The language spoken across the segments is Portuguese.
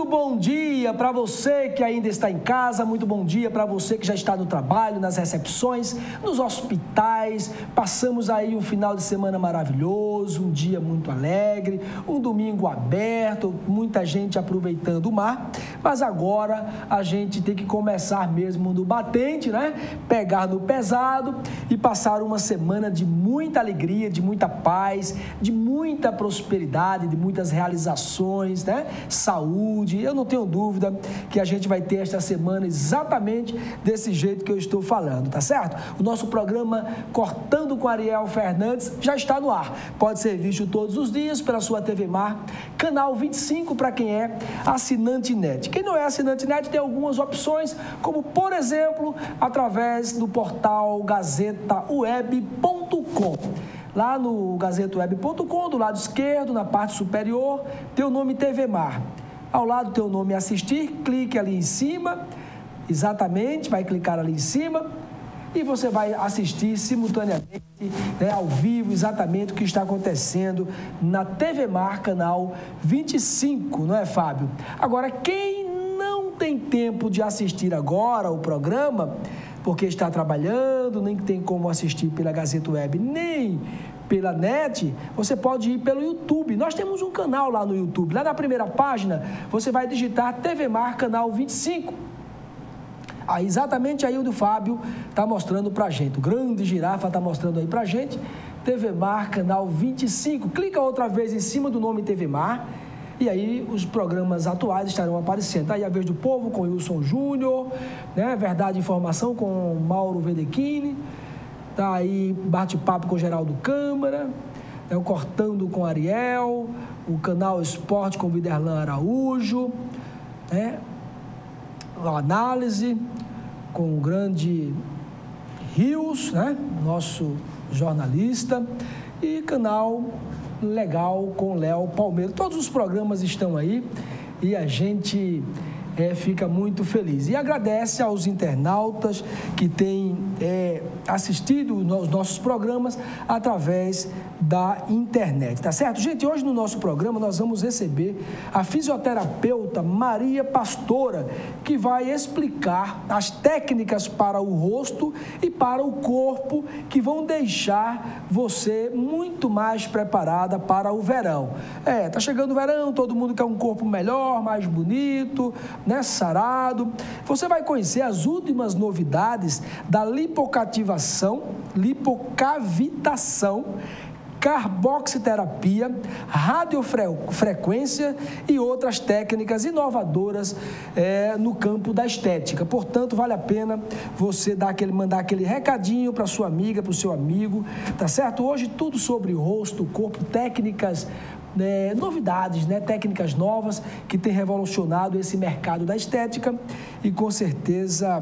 bom dia para você que ainda está em casa, muito bom dia para você que já está no trabalho, nas recepções, nos hospitais. Passamos aí um final de semana maravilhoso, um dia muito alegre, um domingo aberto, muita gente aproveitando o mar, mas agora a gente tem que começar mesmo no batente, né? Pegar no pesado e passar uma semana de muita alegria, de muita paz, de muita prosperidade, de muitas realizações, né? Saúde. Eu não tenho dúvida que a gente vai ter esta semana exatamente desse jeito que eu estou falando, tá certo? O nosso programa Cortando com Ariel Fernandes já está no ar. Pode ser visto todos os dias pela sua TV Mar, canal 25 para quem é assinante NET. Quem não é assinante NET tem algumas opções, como por exemplo, através do portal gazetaweb.com. Lá no gazetaweb.com, do lado esquerdo, na parte superior, tem o nome TV Mar. Ao lado tem o nome Assistir, clique ali em cima, exatamente, vai clicar ali em cima e você vai assistir simultaneamente, né, ao vivo, exatamente o que está acontecendo na TV Mar, canal 25, não é, Fábio? Agora, quem não tem tempo de assistir agora o programa, porque está trabalhando, nem tem como assistir pela Gazeta Web, nem pela NET, você pode ir pelo YouTube. Nós temos um canal lá no YouTube. Lá na primeira página, você vai digitar TV Mar, canal 25. Aí, exatamente aí onde o Fábio está mostrando para a gente. O grande girafa está mostrando aí para a gente. TV Mar, canal 25. Clica outra vez em cima do nome TV Mar. E aí os programas atuais estarão aparecendo. Aí a Vez do Povo com Wilson Júnior, né? Verdade e Informação com Mauro Vedechini. Tá aí Bate-Papo com Geraldo Câmara, né? O Cortando com Ariel, o Canal Esporte com Viderlan Araújo, né? A Análise com o grande Rios, né? Nosso jornalista, e Canal Legal com Léo Palmeiro. Todos os programas estão aí e a gente fica muito feliz. E agradece aos internautas que têm assistido os nossos programas através da internet, tá certo? Gente, hoje no nosso programa nós vamos receber a fisioterapeuta Maria Pastora, que vai explicar as técnicas para o rosto e para o corpo que vão deixar você muito mais preparada para o verão. Tá chegando o verão, todo mundo quer um corpo melhor, mais bonito, né, sarado. Você vai conhecer as últimas novidades da lipocavitação, carboxiterapia, radiofrequência e outras técnicas inovadoras no campo da estética. Portanto, vale a pena você mandar aquele recadinho para sua amiga, para o seu amigo, tá certo? Hoje tudo sobre rosto, corpo, técnicas, novidades, né? Técnicas novas que têm revolucionado esse mercado da estética e com certeza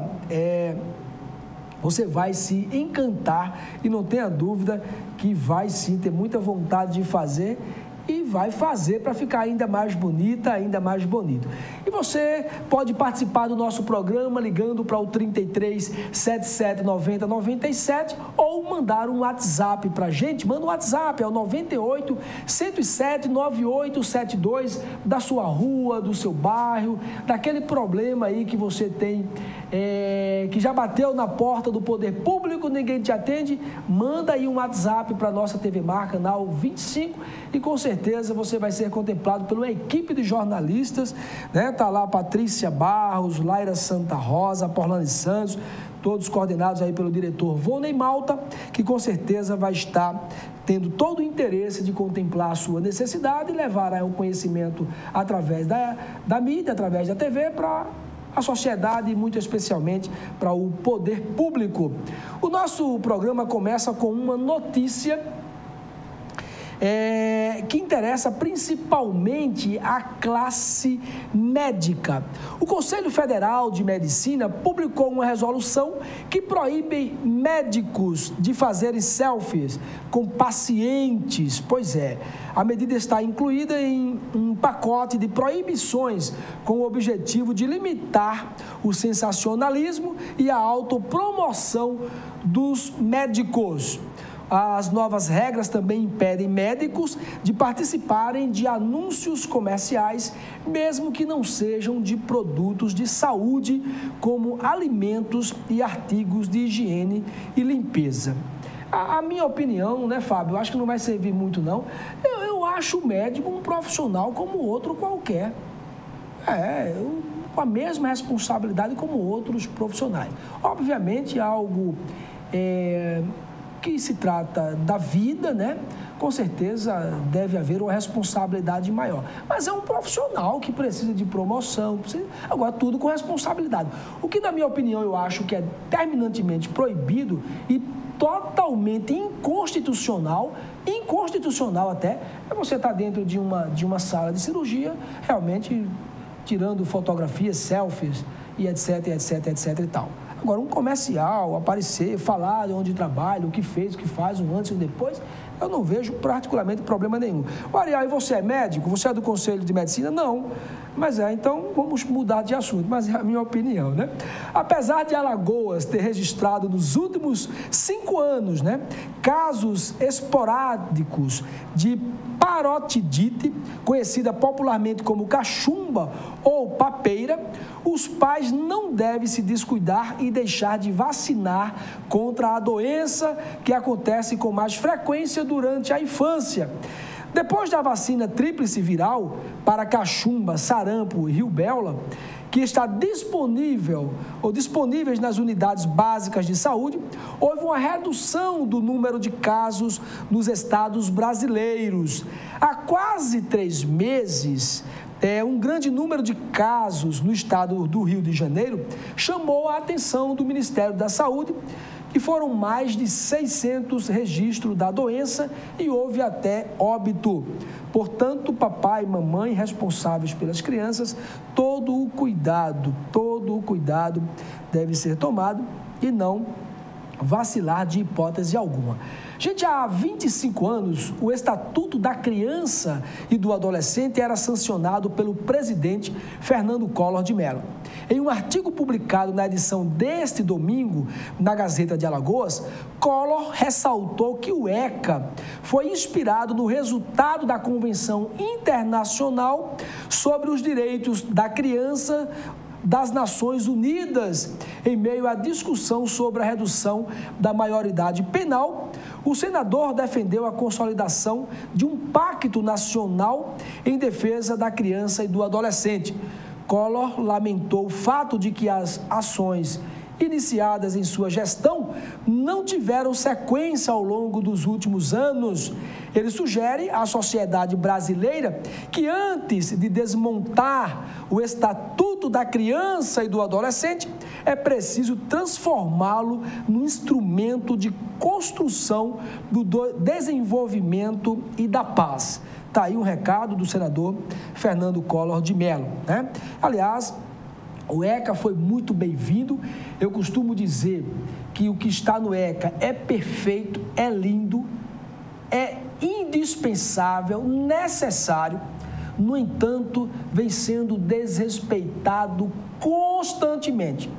você vai se encantar e não tenha dúvida que vai sim ter muita vontade de fazer e vai fazer para ficar ainda mais bonita, ainda mais bonito. E você pode participar do nosso programa ligando para o 33 77 90 97 ou mandar um WhatsApp para a gente. Manda um WhatsApp, é o 98 107 9872 da sua rua, do seu bairro, daquele problema aí que você tem, que já bateu na porta do poder público, ninguém te atende. Manda aí um WhatsApp para a nossa TV Mar, canal 25, e com certeza você vai ser contemplado pela uma equipe de jornalistas, né? Tá lá Patrícia Barros, Laira Santa Rosa, Porlane Santos, todos coordenados aí pelo diretor Vonei Malta, que com certeza vai estar tendo todo o interesse de contemplar a sua necessidade e levar o conhecimento através da mídia, através da TV, para a sociedade e muito especialmente para o poder público. O nosso programa começa com uma notícia que interessa principalmente a classe médica. O Conselho Federal de Medicina publicou uma resolução que proíbe médicos de fazerem selfies com pacientes. Pois é, a medida está incluída em um pacote de proibições com o objetivo de limitar o sensacionalismo e a autopromoção dos médicos. As novas regras também impedem médicos de participarem de anúncios comerciais, mesmo que não sejam de produtos de saúde, como alimentos e artigos de higiene e limpeza. A minha opinião, né, Fábio, eu acho que não vai servir muito, não. Eu acho o médico um profissional como outro qualquer. Com a mesma responsabilidade como outros profissionais. Obviamente, algo que se trata da vida, né? Com certeza deve haver uma responsabilidade maior. Mas é um profissional que precisa de promoção, agora tudo com responsabilidade. O que, na minha opinião, eu acho que é terminantemente proibido e totalmente inconstitucional até, é você estar dentro de uma sala de cirurgia, realmente tirando fotografias, selfies e etc e tal. Agora, um comercial, aparecer, falar de onde trabalha, o que fez, o que faz, um antes e um depois, eu não vejo particularmente problema nenhum. Ariel, e você é médico? Você é do Conselho de Medicina? Não. Mas então vamos mudar de assunto, mas é a minha opinião, né? Apesar de Alagoas ter registrado nos últimos 5 anos, né, casos esporádicos de parotidite, conhecida popularmente como cachumba ou papeira, os pais não devem se descuidar e deixar de vacinar contra a doença que acontece com mais frequência durante a infância. Depois da vacina tríplice viral para cachumba, sarampo e rubéola, que está disponíveis nas unidades básicas de saúde, houve uma redução do número de casos nos estados brasileiros. Há quase 3 meses, um grande número de casos no estado do Rio de Janeiro chamou a atenção do Ministério da Saúde, que foram mais de 600 registros da doença e houve até óbito. Portanto, papai e mamãe responsáveis pelas crianças, todo o cuidado deve ser tomado e não vacilar de hipótese alguma. Gente, há 25 anos, o Estatuto da Criança e do Adolescente era sancionado pelo presidente Fernando Collor de Mello. Em um artigo publicado na edição deste domingo, na Gazeta de Alagoas, Collor ressaltou que o ECA foi inspirado no resultado da Convenção Internacional sobre os Direitos da Criança das Nações Unidas. Em meio à discussão sobre a redução da maioridade penal, o senador defendeu a consolidação de um pacto nacional em defesa da criança e do adolescente. Collor lamentou o fato de que as ações iniciadas em sua gestão não tiveram sequência ao longo dos últimos anos. Ele sugere à sociedade brasileira que, antes de desmontar o Estatuto da Criança e do Adolescente, é preciso transformá-lo num instrumento de construção do desenvolvimento e da paz. Está aí um recado do senador Fernando Collor de Mello, né? Aliás, o ECA foi muito bem-vindo. Eu costumo dizer que o que está no ECA é perfeito, é lindo, é indispensável, necessário. No entanto, vem sendo desrespeitado constantemente.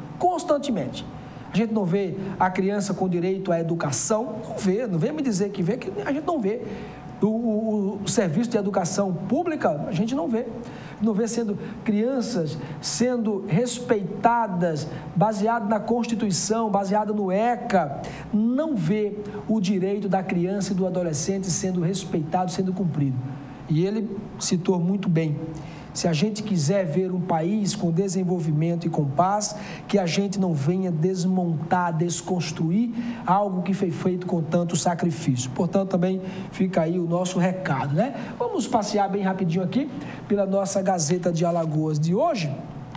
A gente não vê a criança com direito à educação, não vê me dizer que vê, que a gente não vê. O serviço de educação pública, a gente não vê crianças sendo respeitadas, baseado na Constituição, baseado no ECA, não vê o direito da criança e do adolescente sendo respeitado, sendo cumprido. E ele citou muito bem. Se a gente quiser ver um país com desenvolvimento e com paz, que a gente não venha desmontar, desconstruir algo que foi feito com tanto sacrifício. Portanto, também fica aí o nosso recado, né? Vamos passear bem rapidinho aqui pela nossa Gazeta de Alagoas de hoje.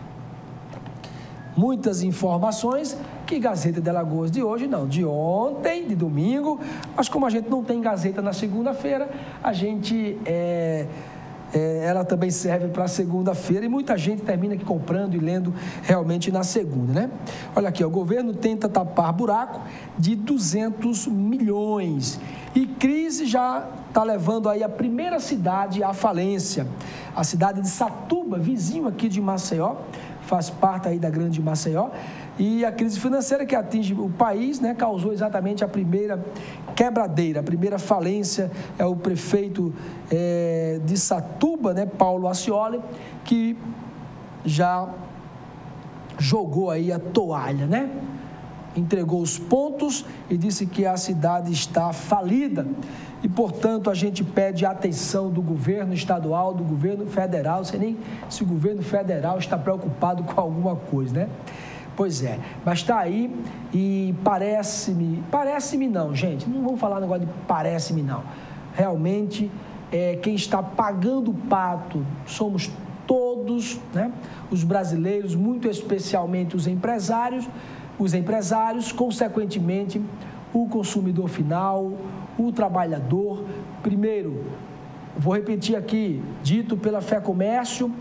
Muitas informações. Que Gazeta de Alagoas de hoje? Não, de ontem, de domingo. Mas como a gente não tem Gazeta na segunda-feira, a gente... ela também serve para segunda-feira e muita gente termina aqui comprando e lendo realmente na segunda, né? Olha aqui, o governo tenta tapar buraco de 200 milhões e crise já está levando aí a primeira cidade à falência, a cidade de Satuba, vizinho aqui de Maceió, faz parte aí da grande Maceió. E a crise financeira que atinge o país, né, causou exatamente a primeira quebradeira. A primeira falência é o prefeito de Satuba, né, Paulo Ascioli, que já jogou aí a toalha, né? Entregou os pontos e disse que a cidade está falida. E, portanto, a gente pede a atenção do governo estadual, do governo federal. Não sei nem se o governo federal está preocupado com alguma coisa, né? Pois é, mas está aí e parece-me não, gente, não vamos falar negócio de parece-me não. Realmente, quem está pagando o pato somos todos, né? Os brasileiros, muito especialmente os empresários, consequentemente, o consumidor final, o trabalhador. Primeiro, vou repetir aqui, dito pela FEComércio,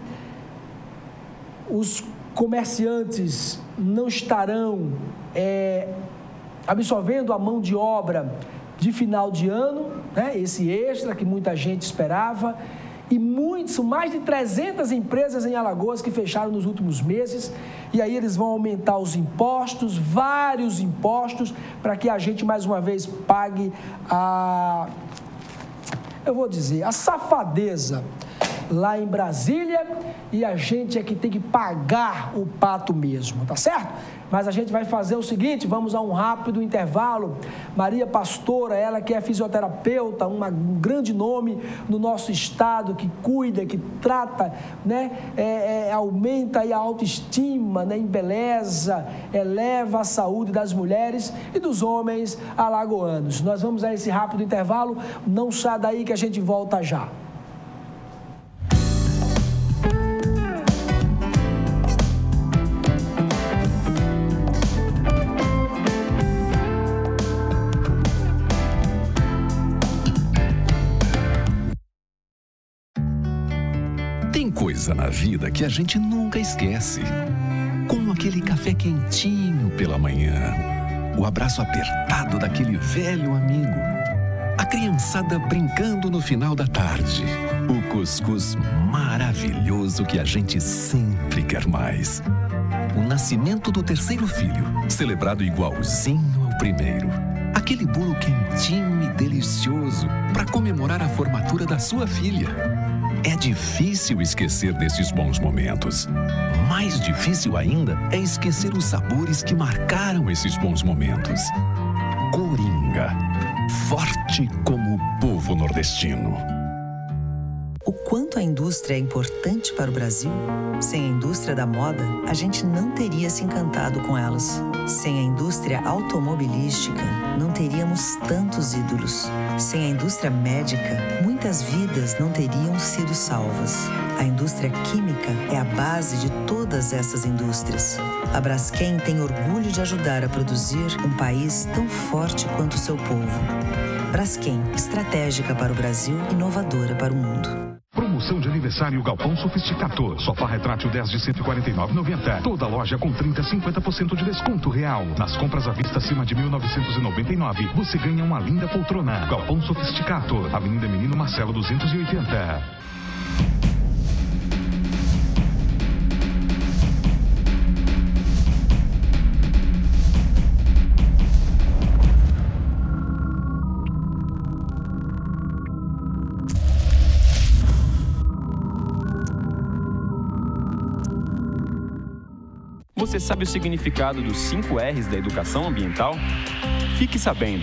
os comerciantes não estarão absorvendo a mão de obra de final de ano, né? Esse extra que muita gente esperava. E são mais de 300 empresas em Alagoas que fecharam nos últimos meses, e aí eles vão aumentar os impostos, vários impostos, para que a gente mais uma vez pague a safadeza lá em Brasília, e a gente é que tem que pagar o pato mesmo, tá certo? Mas a gente vai fazer o seguinte, vamos a um rápido intervalo. Maria Pastora, ela que é fisioterapeuta, um grande nome no nosso estado, que cuida, que trata, né? Aumenta aí a autoestima, né? Embeleza, eleva a saúde das mulheres e dos homens alagoanos. Nós vamos a esse rápido intervalo, não sai daí que a gente volta já. Coisa na vida que a gente nunca esquece. Como aquele café quentinho pela manhã, o abraço apertado daquele velho amigo, a criançada brincando no final da tarde, o cuscuz maravilhoso que a gente sempre quer mais. O nascimento do terceiro filho, celebrado igualzinho ao primeiro. Aquele bolo quentinho e delicioso para comemorar a formatura da sua filha. É difícil esquecer desses bons momentos. Mais difícil ainda é esquecer os sabores que marcaram esses bons momentos. Coringa, forte como o povo nordestino. O quanto a indústria é importante para o Brasil? Sem a indústria da moda, a gente não teria se encantado com elas. Sem a indústria automobilística, não teríamos tantos ídolos. Sem a indústria médica, muitas vidas não teriam sido salvas. A indústria química é a base de todas essas indústrias. A Braskem tem orgulho de ajudar a produzir um país tão forte quanto o seu povo. Braskem, estratégica para o Brasil, inovadora para o mundo. Promoção de aniversário Galpão Sofisticador. Sofá retrátil 10 de R$ 149,90. Toda loja com 30% a 50% de desconto real. Nas compras à vista acima de R$ 1.999, você ganha uma linda poltrona. Galpão Sofisticador. Avenida Menino Marcelo 280. Você sabe o significado dos 5 R's da educação ambiental? Fique sabendo.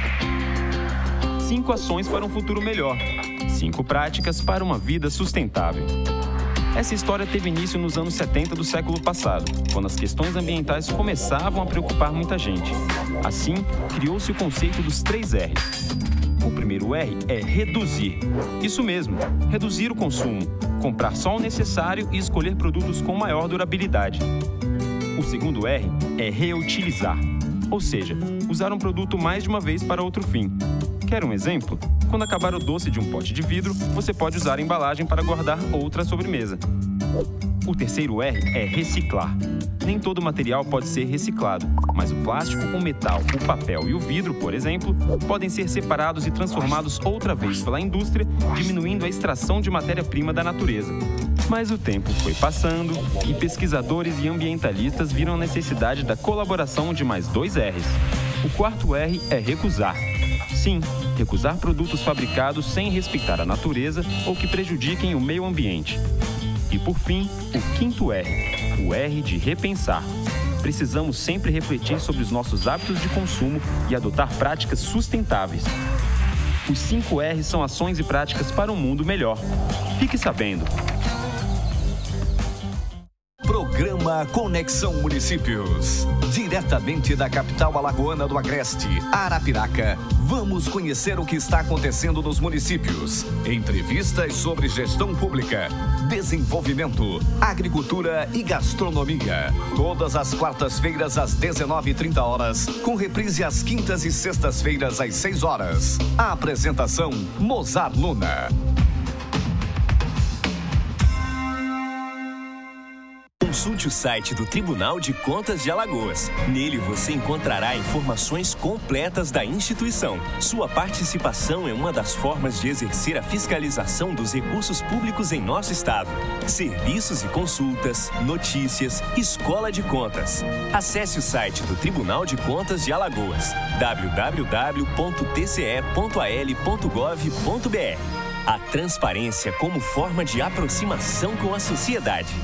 5 ações para um futuro melhor. 5 práticas para uma vida sustentável. Essa história teve início nos anos 70 do século passado, quando as questões ambientais começavam a preocupar muita gente. Assim, criou-se o conceito dos 3 R's. O primeiro R é reduzir. Isso mesmo, reduzir o consumo, comprar só o necessário e escolher produtos com maior durabilidade. O segundo R é reutilizar, ou seja, usar um produto mais de uma vez para outro fim. Quer um exemplo? Quando acabar o doce de um pote de vidro, você pode usar a embalagem para guardar outra sobremesa. O terceiro R é reciclar. Nem todo material pode ser reciclado, mas o plástico, o metal, o papel e o vidro, por exemplo, podem ser separados e transformados outra vez pela indústria, diminuindo a extração de matéria-prima da natureza. Mas o tempo foi passando e pesquisadores e ambientalistas viram a necessidade da colaboração de mais 2 R's. O quarto R é recusar. Sim, recusar produtos fabricados sem respeitar a natureza ou que prejudiquem o meio ambiente. E por fim, o quinto R, o R de repensar. Precisamos sempre refletir sobre os nossos hábitos de consumo e adotar práticas sustentáveis. Os 5 R's são ações e práticas para um mundo melhor. Fique sabendo. Programa Conexão Municípios. Diretamente da capital alagoana do Agreste, Arapiraca, vamos conhecer o que está acontecendo nos municípios. Entrevistas sobre gestão pública, desenvolvimento, agricultura e gastronomia. Todas as quartas-feiras às 19h30, com reprise às quintas e sextas-feiras às 6 horas. A apresentação, Mozart Luna. Consulte o site do Tribunal de Contas de Alagoas. Nele você encontrará informações completas da instituição. Sua participação é uma das formas de exercer a fiscalização dos recursos públicos em nosso estado. Serviços e consultas, notícias, escola de contas. Acesse o site do Tribunal de Contas de Alagoas, www.tce.al.gov.br. A transparência como forma de aproximação com a sociedade.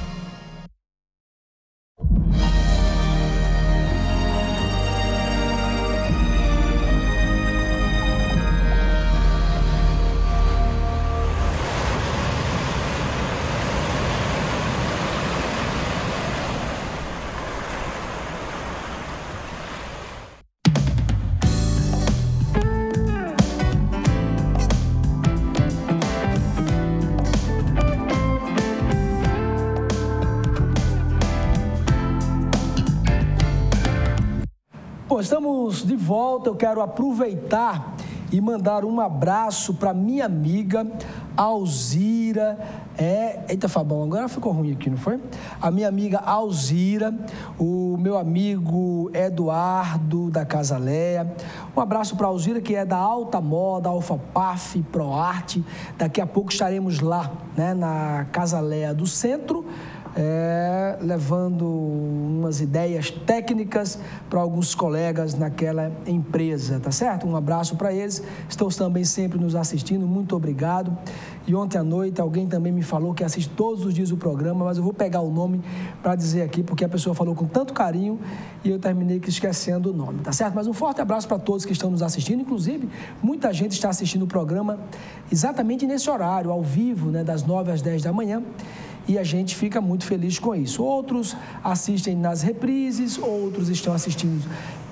Estamos de volta. Eu quero aproveitar e mandar um abraço para minha amiga Alzira. Eita, Fabão, agora ficou ruim aqui, não foi? A minha amiga Alzira, o meu amigo Eduardo da Casaleia. Um abraço para a Alzira, que é da Alta Moda, Alfapaf, ProArte. Daqui a pouco estaremos lá, né, na Casaleia do Centro, levando umas ideias técnicas para alguns colegas naquela empresa, tá certo? Um abraço para eles, estão também sempre nos assistindo, muito obrigado. E ontem à noite alguém também me falou que assiste todos os dias o programa, mas eu vou pegar o nome para dizer aqui, porque a pessoa falou com tanto carinho e eu terminei esquecendo o nome, tá certo? Mas um forte abraço para todos que estão nos assistindo, inclusive muita gente está assistindo o programa exatamente nesse horário, ao vivo, né, das 9 às 10 da manhã. E a gente fica muito feliz com isso. Outros assistem nas reprises, outros estão assistindo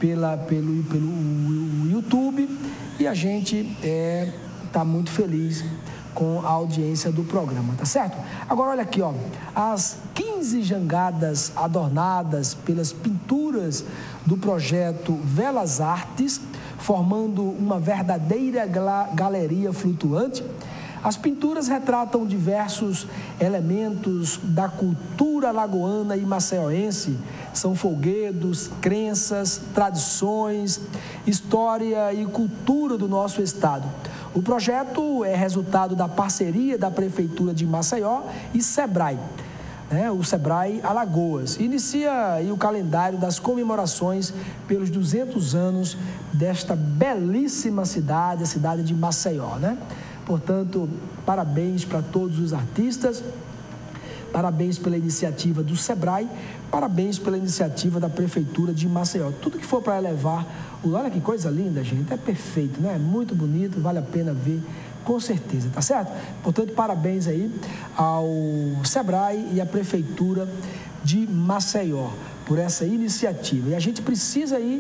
pelo YouTube. E a gente está muito feliz com a audiência do programa, tá certo? Agora, olha aqui, ó, as 15 jangadas adornadas pelas pinturas do projeto Velas Artes, formando uma verdadeira galeria flutuante. As pinturas retratam diversos elementos da cultura alagoana e maceioense. São folguedos, crenças, tradições, história e cultura do nosso estado. O projeto é resultado da parceria da Prefeitura de Maceió e Sebrae, o Sebrae Alagoas. Inicia aí o calendário das comemorações pelos 200 anos desta belíssima cidade, a cidade de Maceió, né? Portanto, parabéns para todos os artistas, parabéns pela iniciativa do Sebrae, parabéns pela iniciativa da Prefeitura de Maceió. Tudo que for para elevar, olha que coisa linda, gente, é perfeito, né? É muito bonito, vale a pena ver, com certeza, tá certo? Portanto, parabéns aí ao Sebrae e à Prefeitura de Maceió por essa iniciativa. E a gente precisa ir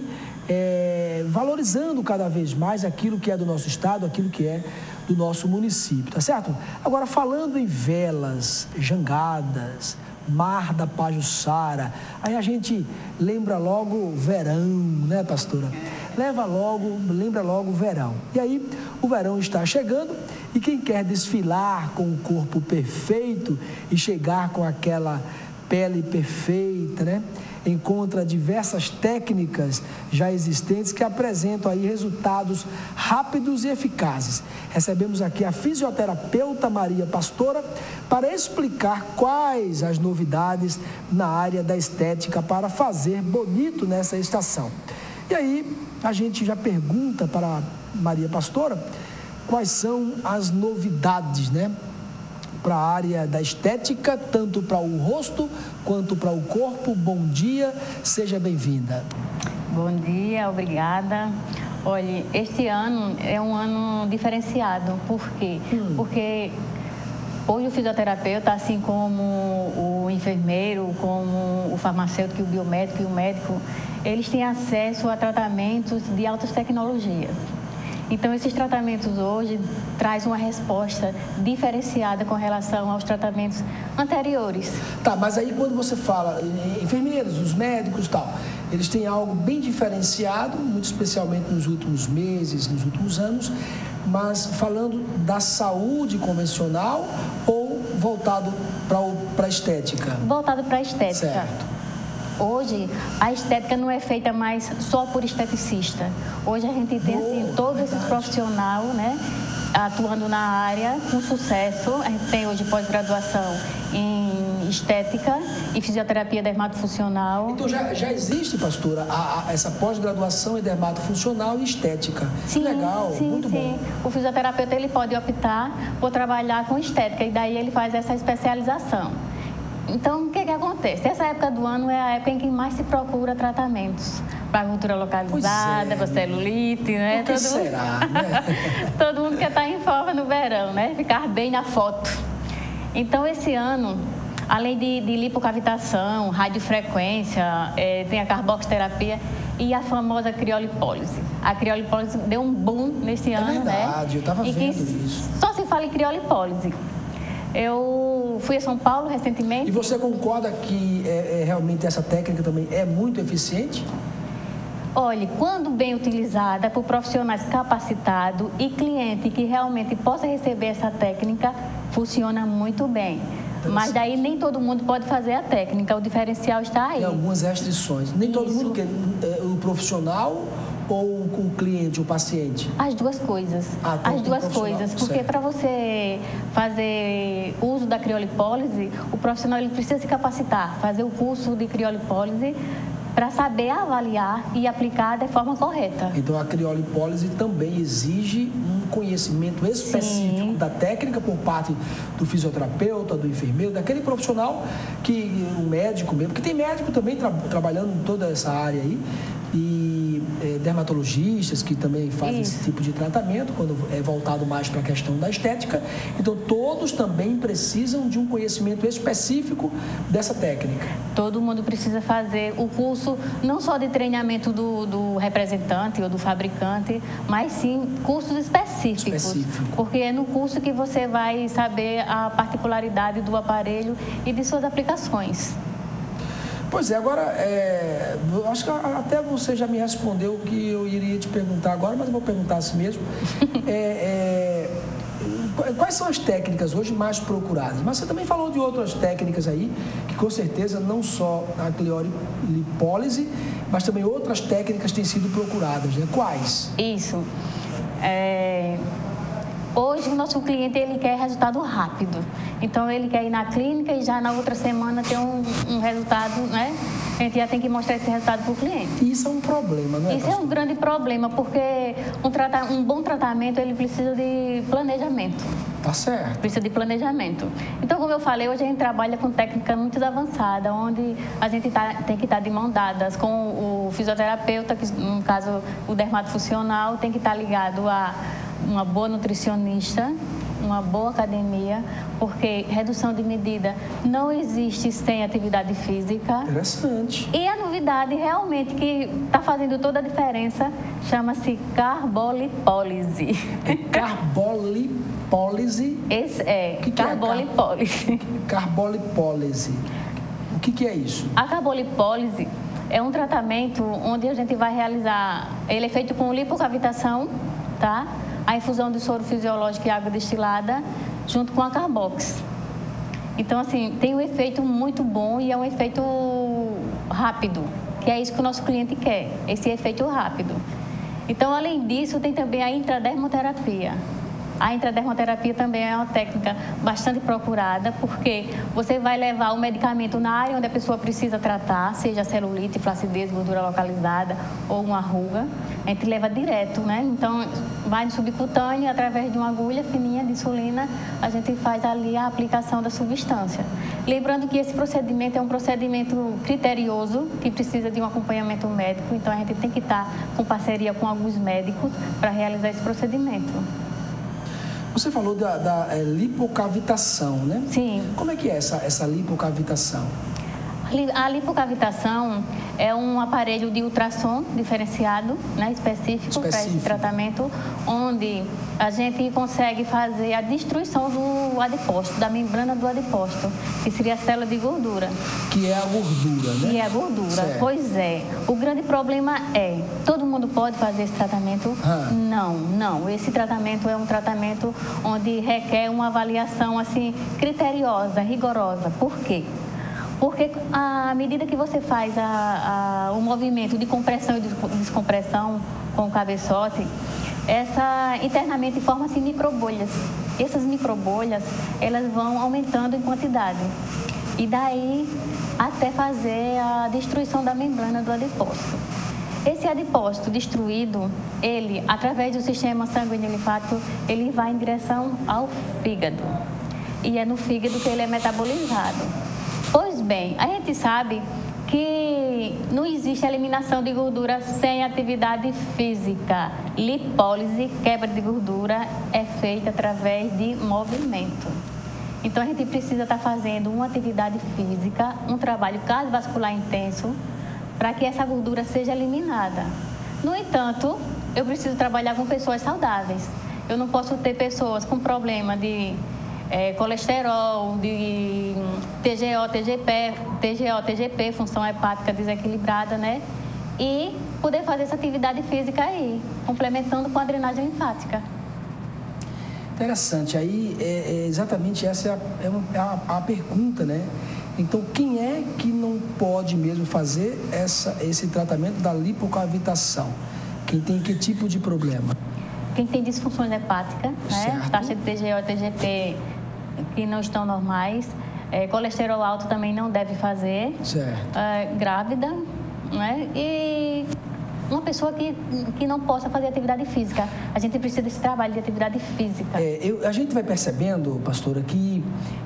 valorizando cada vez mais aquilo que é do nosso estado, aquilo que é do nosso município, tá certo? Agora, falando em velas, jangadas, Mar da Pajuçara, aí a gente lembra logo verão, né, pastora? Lembra logo o verão. E aí, o verão está chegando e quem quer desfilar com o corpo perfeito e chegar com aquela pele perfeita, né? Encontra diversas técnicas já existentes que apresentam aí resultados rápidos e eficazes. Recebemos aqui a fisioterapeuta Maria Pastora para explicar quais as novidades na área da estética para fazer bonito nessa estação. E aí a gente já pergunta para Maria Pastora, quais são as novidades, né? Para a área da estética, tanto para o rosto quanto para o corpo. Bom dia, seja bem-vinda. Bom dia, obrigada. Olha, este ano é um ano diferenciado. Por quê? Porque hoje o fisioterapeuta, assim como o enfermeiro, como o farmacêutico, o biomédico e o médico, eles têm acesso a tratamentos de altas tecnologias. Então, esses tratamentos hoje trazem uma resposta diferenciada com relação aos tratamentos anteriores. Tá, mas aí quando você fala enfermeiros, os médicos e tal, eles têm algo bem diferenciado, muito especialmente nos últimos meses, nos últimos anos, mas falando da saúde convencional ou voltado para a estética? Voltado para a estética. Certo. Hoje, a estética não é feita mais só por esteticista. Hoje a gente tem assim, todo esse profissional, né, atuando na área com sucesso. A gente tem hoje pós-graduação em estética e fisioterapia dermatofuncional. Então já existe, pastora, essa pós-graduação em dermatofuncional e estética. Sim, legal, muito bom. O fisioterapeuta ele pode optar por trabalhar com estética e daí ele faz essa especialização. Então, o que acontece? Essa época do ano é a época em que mais se procura tratamentos para gordura localizada, para celulite, né? Por que será, né? Todo mundo quer estar em forma no verão, né? Ficar bem na foto. Então, esse ano, além de lipocavitação, radiofrequência, tem a carboxterapia e a famosa criolipólise. A criolipólise deu um boom nesse ano, verdade, né? É verdade, eu estava vendo isso. Só se fala em criolipólise. Eu fui a São Paulo recentemente. E você concorda que realmente essa técnica também é muito eficiente? Olha, quando bem utilizada por profissionais capacitados e cliente que realmente possa receber essa técnica, funciona muito bem. Mas daí nem todo mundo pode fazer a técnica, o diferencial está aí. Tem algumas restrições. Nem todo mundo quer, o profissional ou o cliente, o paciente? As duas coisas. As duas coisas. Porque para você fazer uso da criolipólise, o profissional ele precisa se capacitar, fazer o curso de criolipólise para saber avaliar e aplicar de forma correta. Então, a criolipólise também exige um conhecimento específico da técnica por parte do fisioterapeuta, do enfermeiro, daquele profissional, o médico mesmo, porque tem médico também trabalhando em toda essa área aí, e dermatologistas que também fazem esse tipo de tratamento, quando é voltado mais para a questão da estética. Então, todos também precisam de um conhecimento específico dessa técnica. Todo mundo precisa fazer o curso, não só de treinamento do representante ou do fabricante, mas sim cursos específicos. Porque é no curso que você vai saber a particularidade do aparelho e de suas aplicações. Pois é, agora, eu acho que até você já me respondeu o que eu iria te perguntar agora, mas eu vou perguntar assim mesmo. Quais são as técnicas hoje mais procuradas? Mas você também falou de outras técnicas aí, que com certeza não só a criolipólise, mas também outras técnicas têm sido procuradas, né? Quais? Isso. Hoje, o nosso cliente ele quer resultado rápido. Então, ele quer ir na clínica e já na outra semana ter um resultado, né? A gente já tem que mostrar esse resultado para o cliente. Isso é um problema, não é, Isso pastor? É um grande problema, porque um bom tratamento, ele precisa de planejamento. Tá certo. Precisa de planejamento. Então, como eu falei, hoje a gente trabalha com técnica muito avançada, onde a gente tem que estar de mão dadas com o fisioterapeuta, que no caso o dermatofuncional, tem que estar ligado a uma boa nutricionista, uma boa academia, porque redução de medida não existe sem atividade física. Interessante. E a novidade realmente que está fazendo toda a diferença chama-se carbolipólise. Carbolipólise? Esse carbolipólise. Carbolipólise. O que é isso? A carbolipólise é um tratamento onde a gente vai realizar, ele é feito com lipocavitação, tá? A infusão de soro fisiológico e água destilada junto com a carbox. Então, assim, tem um efeito muito bom e é um efeito rápido, que é isso que o nosso cliente quer, esse efeito rápido. Então, além disso, tem também a intradermoterapia. A intradermoterapia também é uma técnica bastante procurada, porque você vai levar o medicamento na área onde a pessoa precisa tratar, seja celulite, flacidez, gordura localizada ou uma ruga. A gente leva direto, né? Então, vai no subcutâneo, através de uma agulha fininha de insulina, a gente faz ali a aplicação da substância. Lembrando que esse procedimento é um procedimento criterioso, que precisa de um acompanhamento médico, então a gente tem que estar com parceria com alguns médicos para realizar esse procedimento. Você falou da lipocavitação, né? Sim. Como é que é essa lipocavitação? A lipocavitação é um aparelho de ultrassom diferenciado, né, específico para esse tratamento, onde a gente consegue fazer a destruição do adipócito, da membrana do adipócito, que seria a célula de gordura. Que é a gordura, né? Que é a gordura, certo. Pois é. O grande problema é, todo mundo pode fazer esse tratamento? Não. Esse tratamento é um tratamento onde requer uma avaliação, assim, criteriosa, rigorosa. Por quê? Porque à medida que você faz o movimento de compressão e descompressão com o cabeçote, internamente formam-se microbolhas. E essas microbolhas, elas vão aumentando em quantidade. E daí até fazer a destruição da membrana do adipócito. Esse adipócito destruído, ele, através do sistema sanguíneo linfático, ele vai em direção ao fígado. E é no fígado que ele é metabolizado. Pois bem, a gente sabe que não existe eliminação de gordura sem atividade física. Lipólise, quebra de gordura, é feita através de movimento. Então, a gente precisa estar fazendo uma atividade física, um trabalho cardiovascular intenso, para que essa gordura seja eliminada. No entanto, eu preciso trabalhar com pessoas saudáveis. Eu não posso ter pessoas com problema de colesterol, de TGO, função hepática desequilibrada, né? E poder fazer essa atividade física aí, complementando com a drenagem linfática. Interessante. Aí, exatamente essa é a pergunta, né? Então, quem é que não pode mesmo fazer esse tratamento da lipocavitação? Quem tem que tipo de problema? Quem tem disfunções hepáticas, né? Taxa de TGO e TGP que não estão normais. Colesterol alto também não deve fazer. Certo. Grávida, né? E uma pessoa que não possa fazer atividade física. A gente precisa desse trabalho de atividade física. A gente vai percebendo, pastora, que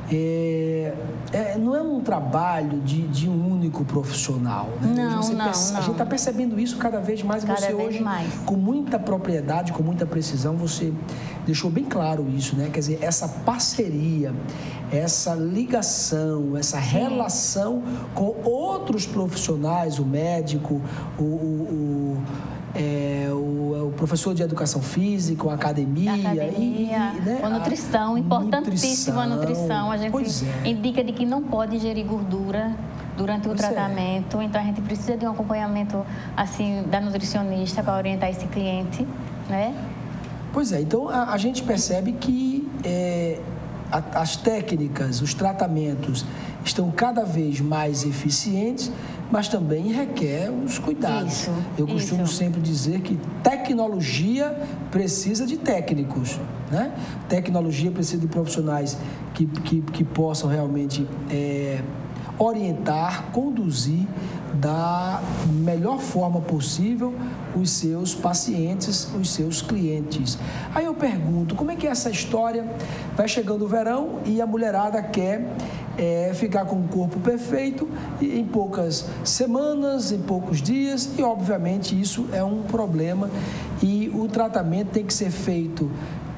não é um trabalho de um único profissional. Né? Não. A gente está percebendo isso cada vez mais. Você hoje, com muita propriedade, com muita precisão, você deixou bem claro isso, né? Quer dizer, essa parceria, essa ligação, essa relação com outros profissionais, o médico, o professor de educação física, a academia, né? A nutrição, importantíssima a nutrição. A gente indica de que não pode ingerir gordura durante o tratamento, então a gente precisa de um acompanhamento assim da nutricionista para orientar esse cliente, né? Pois é, então a gente percebe que as técnicas, os tratamentos estão cada vez mais eficientes, mas também requer os cuidados. Eu costumo sempre dizer que tecnologia precisa de técnicos, né? Tecnologia precisa de profissionais que possam realmente orientar, conduzir da melhor forma possível os seus pacientes, os seus clientes. Aí eu pergunto, como é que é essa história? Vai chegando o verão e a mulherada quer ficar com o corpo perfeito em poucas semanas, em poucos dias, e obviamente isso é um problema e o tratamento tem que ser feito.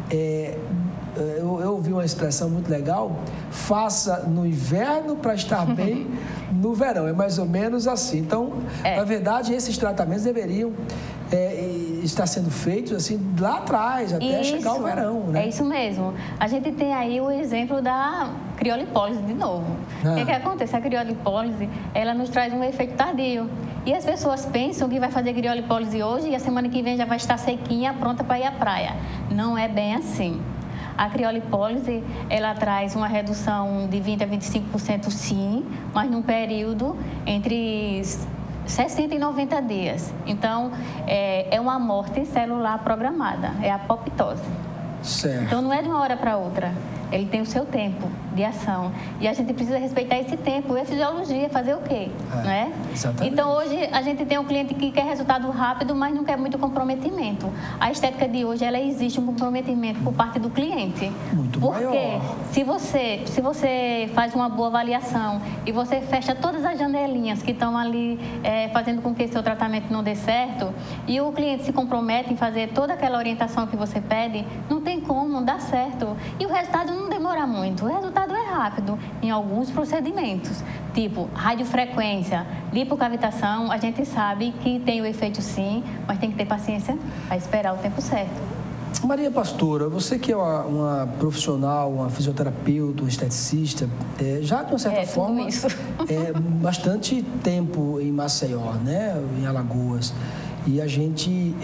Eu ouvi uma expressão muito legal: faça no inverno para estar bem no verão. É mais ou menos assim. Então, na verdade, esses tratamentos deveriam estar sendo feitos assim lá atrás, até chegar o verão, né? É isso mesmo. A gente tem aí o exemplo da criolipólise de novo. O que acontece? A criolipólise, ela nos traz um efeito tardio. E as pessoas pensam que vai fazer criolipólise hoje e a semana que vem já vai estar sequinha, pronta para ir à praia. Não é bem assim. A criolipólise, ela traz uma redução de 20% a 25% sim, mas num período entre 60 e 90 dias. Então, é uma morte celular programada, é a apoptose. Certo. Então, não é de uma hora para outra. Ele tem o seu tempo de ação. E a gente precisa respeitar esse tempo. E a fisiologia, fazer o quê? Né? Exatamente. Então, hoje, a gente tem um cliente que quer resultado rápido, mas não quer muito comprometimento. A estética de hoje, ela existe um comprometimento por parte do cliente. Muito maior. Porque se você faz uma boa avaliação e você fecha todas as janelinhas que estão ali fazendo com que seu tratamento não dê certo, e o cliente se compromete em fazer toda aquela orientação que você pede, não tem como dar certo. E o resultado não demora muito, o resultado é rápido em alguns procedimentos, tipo radiofrequência, lipocavitação, a gente sabe que tem o efeito sim, mas tem que ter paciência para esperar o tempo certo. Maria Pastora, você que é uma profissional, uma fisioterapeuta, um esteticista, já de uma certa forma, bastante tempo em Maceió, né, em Alagoas, e a gente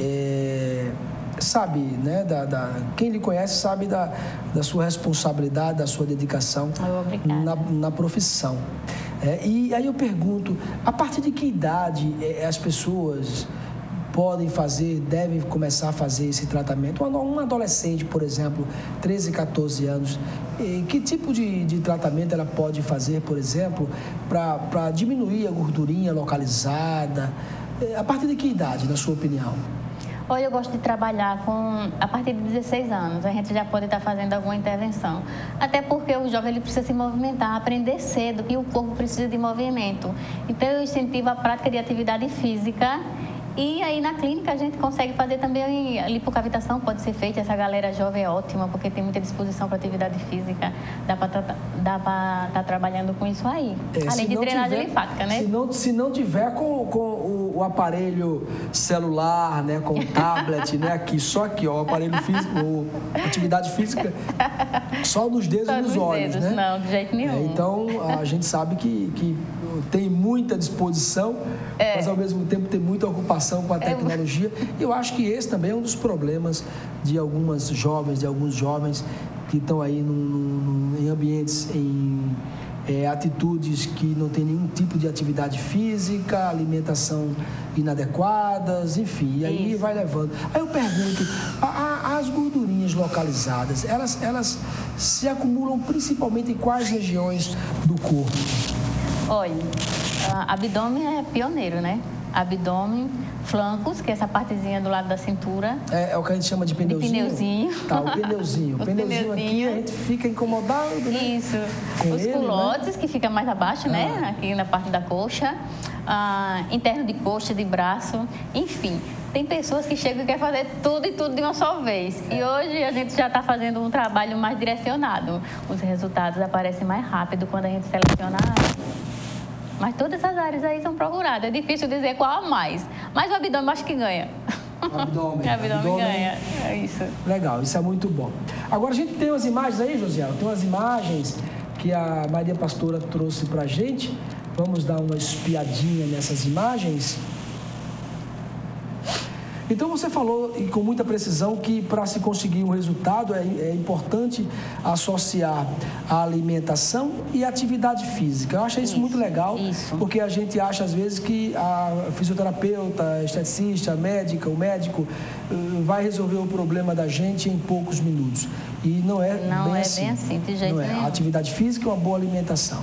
sabe, né, quem lhe conhece sabe da sua responsabilidade, da sua dedicação na profissão. E aí eu pergunto, a partir de que idade as pessoas devem começar a fazer esse tratamento? Um adolescente, por exemplo, 13, 14 anos, que tipo de tratamento ela pode fazer, por exemplo, para diminuir a gordurinha localizada? A partir de que idade, na sua opinião? Olha, eu gosto de trabalhar a partir de 16 anos, a gente já pode estar fazendo alguma intervenção. Até porque o jovem ele precisa se movimentar, aprender cedo que o corpo precisa de movimento. Então, eu incentivo a prática de atividade física. E aí, na clínica, a gente consegue fazer também a lipocavitação, pode ser feita. Essa galera jovem é ótima, porque tem muita disposição para atividade física. Dá para estar trabalhando com isso aí. Além de drenagem linfática, né? Se não tiver com o aparelho celular, né, com o tablet, né, só aqui, ó, o aparelho físico, atividade física, só nos dedos e nos olhos, né? Não, de jeito nenhum. Então, a gente sabe que tem muita disposição, mas ao mesmo tempo tem muita ocupação com a tecnologia. E eu acho que esse também é um dos problemas de alguns jovens que estão aí em ambientes, em atitudes que não tem nenhum tipo de atividade física, alimentação inadequadas, enfim, e aí vai levando. Aí eu pergunto, as gordurinhas localizadas, elas se acumulam principalmente em quais regiões do corpo? Olha, abdômen é pioneiro, né? Abdômen, flancos, que é essa partezinha do lado da cintura. É o que a gente chama de pneuzinho? Tá, o pneuzinho. O pneuzinho aqui, a gente fica incomodado, né? Isso. Os culotes, né? Que fica mais abaixo, né? Aqui na parte da coxa. Interno de coxa, de braço, enfim. Tem pessoas que chegam e querem fazer tudo e tudo de uma só vez. E hoje a gente já está fazendo um trabalho mais direcionado. Os resultados aparecem mais rápido quando a gente seleciona a área. Mas todas essas áreas aí são procuradas. É difícil dizer qual a mais. Mas o abdômen acho que ganha. O abdômen ganha. É isso. Legal, isso é muito bom. Agora a gente tem umas imagens aí, Josiel. Tem umas imagens que a Maria Pastora trouxe pra gente. Vamos dar uma espiadinha nessas imagens. Então você falou, e com muita precisão, que para se conseguir um resultado é importante associar a alimentação e a atividade física. Eu acho isso muito legal, porque a gente acha às vezes que a fisioterapeuta, a esteticista, o médico vai resolver o problema da gente em poucos minutos. E não é bem assim, de jeito nenhum. A atividade física e uma boa alimentação.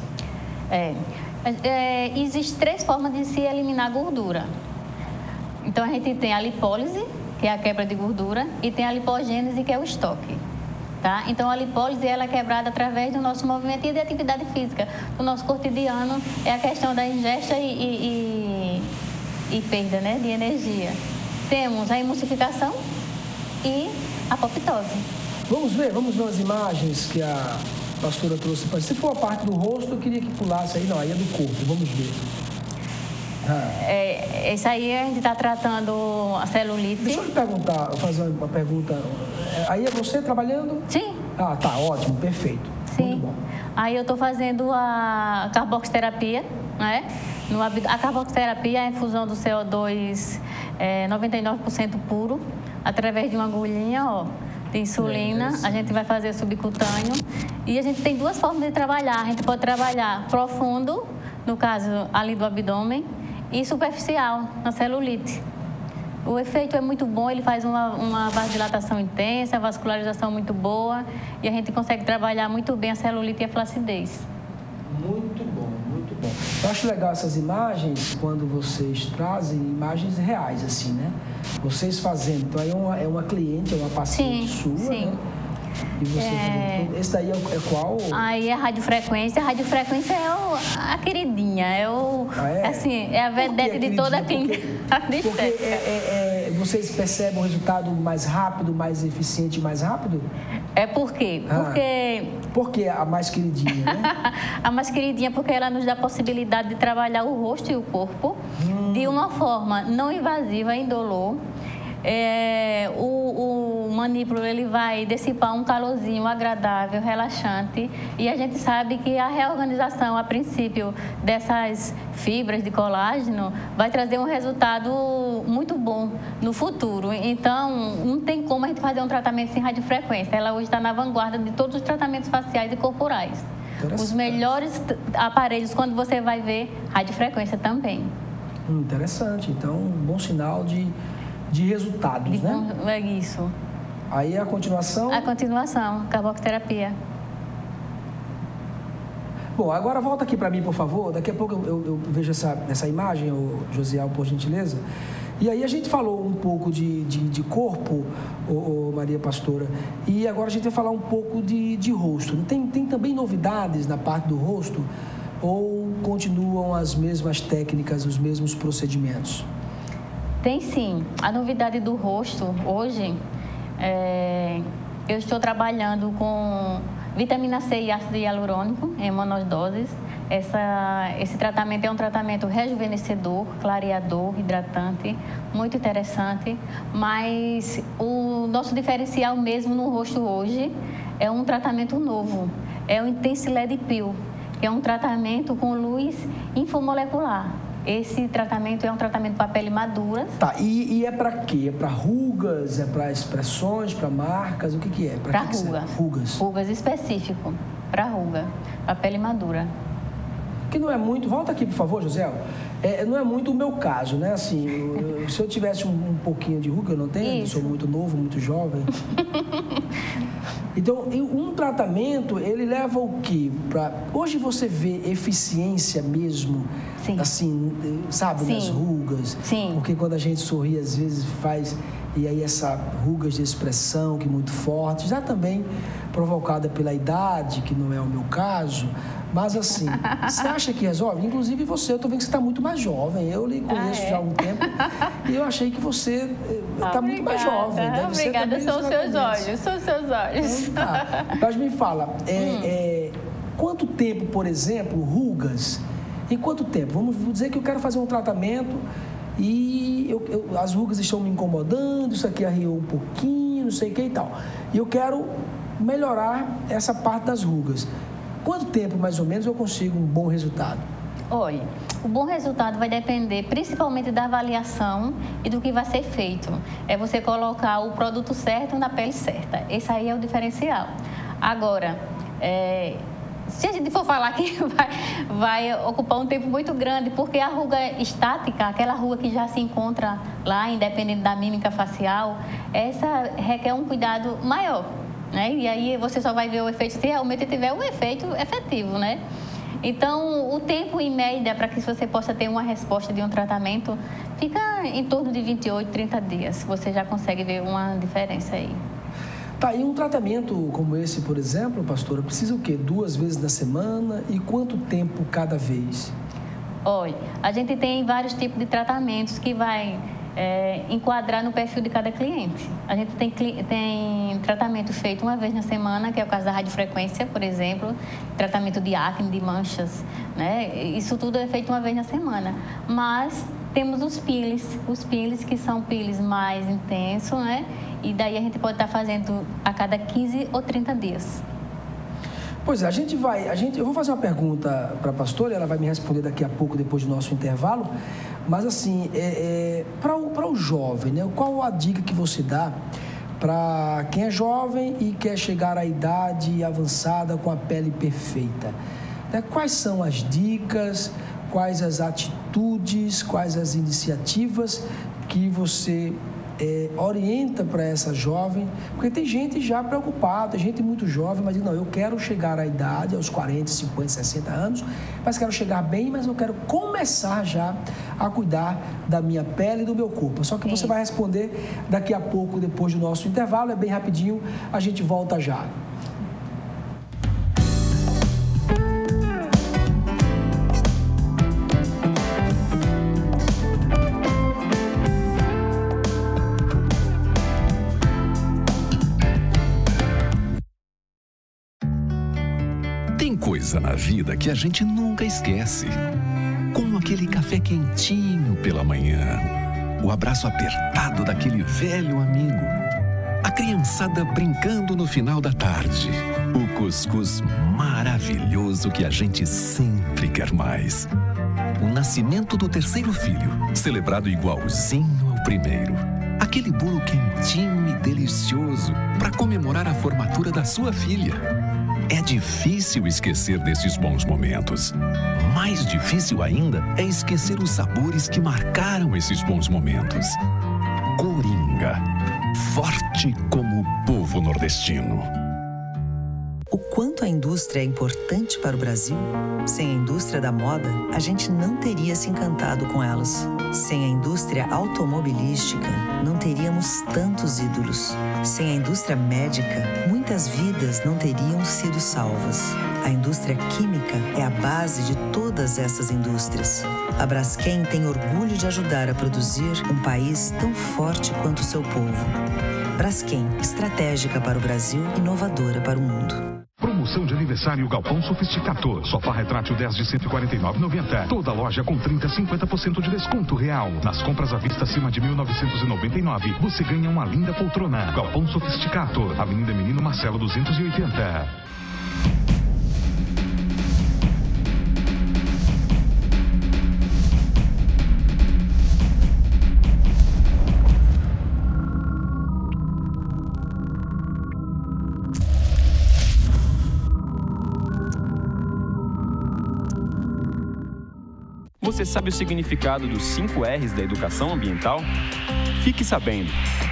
Existem 3 formas de se eliminar gordura. Então, a gente tem a lipólise, que é a quebra de gordura, e tem a lipogênese, que é o estoque. Tá? Então, a lipólise ela é quebrada através do nosso movimento e de atividade física. O nosso cotidiano é a questão da ingesta e perda, né, de energia. Temos a emulsificação e a apoptose. Vamos ver as imagens que a pastora trouxe para gente. Se for a parte do rosto, eu queria que pulasse aí. Não, aí é do corpo. Vamos ver. Isso aí a gente está tratando a celulite. Deixa eu lhe perguntar, fazer uma pergunta. Aí é você trabalhando? Sim. Tá ótimo, perfeito. Sim. Muito bom. Aí eu estou fazendo a carboxiterapia, né? A carboxiterapia é a infusão do CO2 99% puro, através de uma agulhinha, de insulina. A gente vai fazer subcutâneo. E a gente tem 2 formas de trabalhar. A gente pode trabalhar profundo, no caso ali do abdômen, e superficial, na celulite. O efeito é muito bom, ele faz uma vasodilatação intensa, a vascularização muito boa e a gente consegue trabalhar muito bem a celulite e a flacidez. Muito bom, muito bom. Eu acho legal essas imagens quando vocês trazem imagens reais, assim, né? Vocês fazendo. Então, aí é uma cliente, é uma paciente sua, sim. né? E você fazendo. Esse daí é qual? Aí é a radiofrequência. A radiofrequência é a queridinha, assim, é a vedete de toda a clínica. Porque vocês percebem o resultado mais rápido, mais eficiente e mais rápido? É por quê? Porque a mais queridinha, né? A mais queridinha porque ela nos dá a possibilidade de trabalhar o rosto e o corpo de uma forma não invasiva, indolor. O manípulo ele vai dissipar um calorzinho agradável, relaxante, e a gente sabe que a reorganização, a princípio, dessas fibras de colágeno vai trazer um resultado muito bom no futuro. Então, não tem como a gente fazer um tratamento sem radiofrequência. Ela hoje está na vanguarda de todos os tratamentos faciais e corporais. Os melhores aparelhos, quando você vai ver, radiofrequência também. Interessante. Então, um bom sinal de resultados, né? É isso. Aí a continuação? A continuação, carboxterapia. Bom, agora volta aqui para mim, por favor. Daqui a pouco eu vejo essa imagem, Josiel, por gentileza. E aí a gente falou um pouco de corpo, Maria Pastora, e agora a gente vai falar um pouco de rosto. Tem também novidades na parte do rosto ou continuam as mesmas técnicas, os mesmos procedimentos? Tem sim. A novidade do rosto, hoje, eu estou trabalhando com vitamina C e ácido hialurônico em monodoses. Esse tratamento é um tratamento rejuvenescedor, clareador, hidratante, muito interessante. Mas o nosso diferencial mesmo no rosto hoje é um tratamento novo. É o Intense LED Pill, que é um tratamento com luz infomolecular. Esse tratamento é um tratamento para pele madura. Tá, e é para quê? É para rugas? É para expressões? Para marcas? O que é? Para rugas. Rugas específico. Para ruga. Para pele madura. Que não é muito... Volta aqui, por favor, José. Não é muito o meu caso, né? Assim, se eu tivesse um pouquinho de ruga, eu não tenho. Eu sou muito novo, muito jovem. Então, um tratamento, ele leva o quê? Hoje você vê eficiência mesmo, sim, assim, sabe, sim, nas rugas? Sim. Porque quando a gente sorri, às vezes faz... E aí essa rugas de expressão, que é muito forte, já também provocada pela idade, que não é o meu caso. Mas assim, você acha que resolve? Inclusive você, eu tô vendo que você está muito mais jovem. Eu lhe conheço já há algum tempo e eu achei que você está muito mais jovem. Deve obrigada, são os seus olhos, são os seus olhos. Então, tá. Mas me fala, quanto tempo, por exemplo, rugas, em quanto tempo? Vamos dizer que eu quero fazer um tratamento e as rugas estão me incomodando, isso aqui arriou um pouquinho, não sei o que e tal. E eu quero melhorar essa parte das rugas. Quanto tempo, mais ou menos, eu consigo um bom resultado? Olha, o bom resultado vai depender principalmente da avaliação e do que vai ser feito. É você colocar o produto certo na pele certa. Esse aí é o diferencial. Agora, se a gente for falar que vai ocupar um tempo muito grande, porque a ruga estática, aquela ruga que já se encontra lá, independente da mímica facial, essa requer um cuidado maior, né? E aí você só vai ver o efeito se realmente tiver um efeito efetivo, né? Então, o tempo em média para que você possa ter uma resposta de um tratamento fica em torno de 28, 30 dias. Você já consegue ver uma diferença aí. Tá, e um tratamento como esse, por exemplo, pastora, precisa o quê? 2 vezes na semana e quanto tempo cada vez? Olha, a gente tem vários tipos de tratamentos que vai enquadrar no perfil de cada cliente. A gente tem tratamento feito uma vez na semana, que é o caso da radiofrequência, por exemplo, tratamento de acne, de manchas, né? Isso tudo é feito uma vez na semana. Mas temos os peels que são peels mais intensos, né? E daí a gente pode estar fazendo a cada 15 ou 30 dias. Pois é, eu vou fazer uma pergunta para a pastora, ela vai me responder daqui a pouco, depois do nosso intervalo. Mas assim, para o jovem, né? Qual a dica que você dá para quem é jovem e quer chegar à idade avançada com a pele perfeita? Quais são as dicas? quais as atitudes, quais as iniciativas que você orienta para essa jovem, porque tem gente já preocupada, tem gente muito jovem, mas diz, não, eu quero chegar à idade, aos 40, 50, 60 anos, mas quero chegar bem, mas eu quero começar já a cuidar da minha pele e do meu corpo. Só que você vai responder daqui a pouco, depois do nosso intervalo, é bem rapidinho, a gente volta já. Tem coisa na vida que a gente nunca esquece. Como aquele café quentinho pela manhã, o abraço apertado daquele velho amigo, a criançada brincando no final da tarde, o cuscuz maravilhoso que a gente sempre quer mais. O nascimento do terceiro filho, celebrado igualzinho ao primeiro. Aquele bolo quentinho e delicioso para comemorar a formatura da sua filha. É difícil esquecer desses bons momentos. Mais difícil ainda é esquecer os sabores que marcaram esses bons momentos. Coringa, forte como o povo nordestino. O quanto a indústria é importante para o Brasil? Sem a indústria da moda, a gente não teria se encantado com elas. Sem a indústria automobilística, não teríamos tantos ídolos. Sem a indústria médica, muitas vidas não teriam sido salvas. A indústria química é a base de todas essas indústrias. A Braskem tem orgulho de ajudar a produzir um país tão forte quanto o seu povo. Braskem, estratégica para o Brasil, inovadora para o mundo. Promoção de aniversário Galpão Sofisticador. Sofá retrátil 10 de R$ 149,90. Toda loja com 30 a 50% de desconto real. Nas compras à vista acima de R$ 1.999, você ganha uma linda poltrona. Galpão Sofisticador. Avenida Menino Marcelo 280. Você sabe o significado dos 5 R's da educação ambiental? Fique sabendo.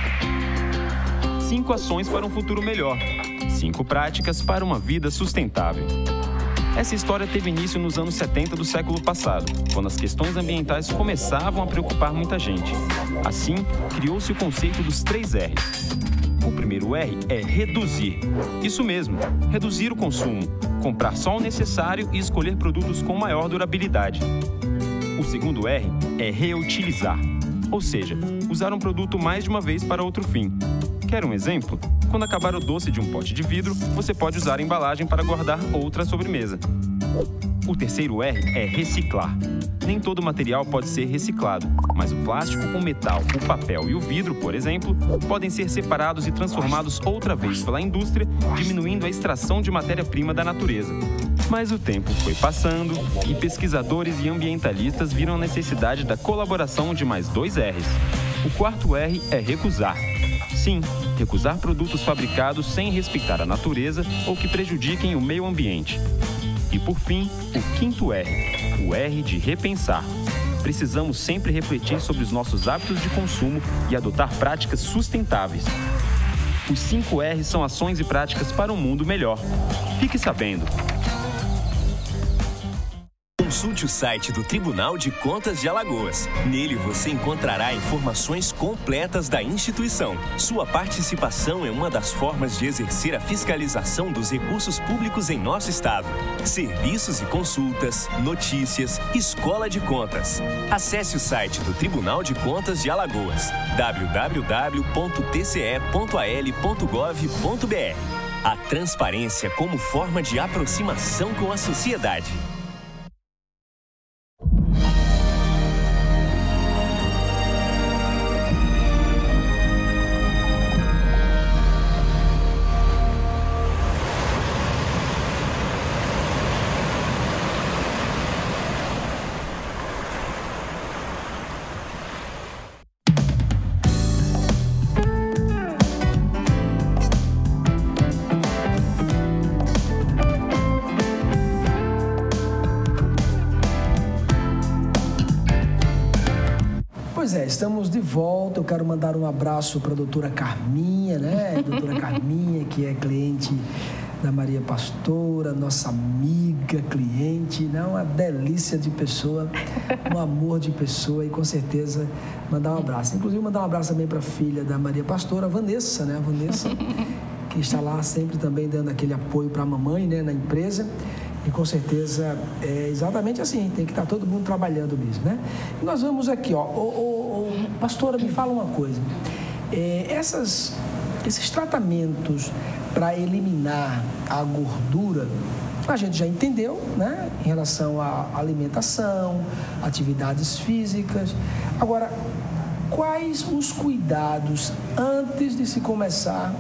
5 ações para um futuro melhor. 5 práticas para uma vida sustentável. Essa história teve início nos anos 70 do século passado, quando as questões ambientais começavam a preocupar muita gente. Assim, criou-se o conceito dos 3 R's. O primeiro R é reduzir. Isso mesmo, reduzir o consumo, comprar só o necessário e escolher produtos com maior durabilidade. O segundo R é reutilizar, ou seja, usar um produto mais de uma vez para outro fim. Quer um exemplo? Quando acabar o doce de um pote de vidro, você pode usar a embalagem para guardar outra sobremesa. O terceiro R é reciclar. Nem todo material pode ser reciclado, mas o plástico, o metal, o papel e o vidro, por exemplo, podem ser separados e transformados outra vez pela indústria, diminuindo a extração de matéria-prima da natureza. Mas o tempo foi passando e pesquisadores e ambientalistas viram a necessidade da colaboração de mais 2 R's. O quarto R é recusar. Sim, recusar produtos fabricados sem respeitar a natureza ou que prejudiquem o meio ambiente. E por fim, o quinto R, o R de repensar. Precisamos sempre refletir sobre os nossos hábitos de consumo e adotar práticas sustentáveis. Os 5 R's são ações e práticas para um mundo melhor. Fique sabendo. Consulte o site do Tribunal de Contas de Alagoas. Nele você encontrará informações completas da instituição. Sua participação é uma das formas de exercer a fiscalização dos recursos públicos em nosso estado. Serviços e consultas, notícias, escola de contas. Acesse o site do Tribunal de Contas de Alagoas, www.tce.al.gov.br. A transparência como forma de aproximação com a sociedade. Pois é, estamos de volta. Eu quero mandar um abraço para a doutora Carminha, né? Doutora Carminha, que é cliente da Maria Pastora, nossa amiga, cliente, né? Uma delícia de pessoa, um amor de pessoa, e com certeza mandar um abraço. Inclusive mandar um abraço também para a filha da Maria Pastora, a Vanessa, né? A Vanessa, que está lá sempre também dando aquele apoio para a mamãe, né? Na empresa. E com certeza é exatamente assim, tem que estar todo mundo trabalhando mesmo, né? E nós vamos aqui, ó, pastora, me fala uma coisa. Esses tratamentos para eliminar a gordura, a gente já entendeu, né? Em relação à alimentação, atividades físicas. Agora, quais os cuidados antes de se começar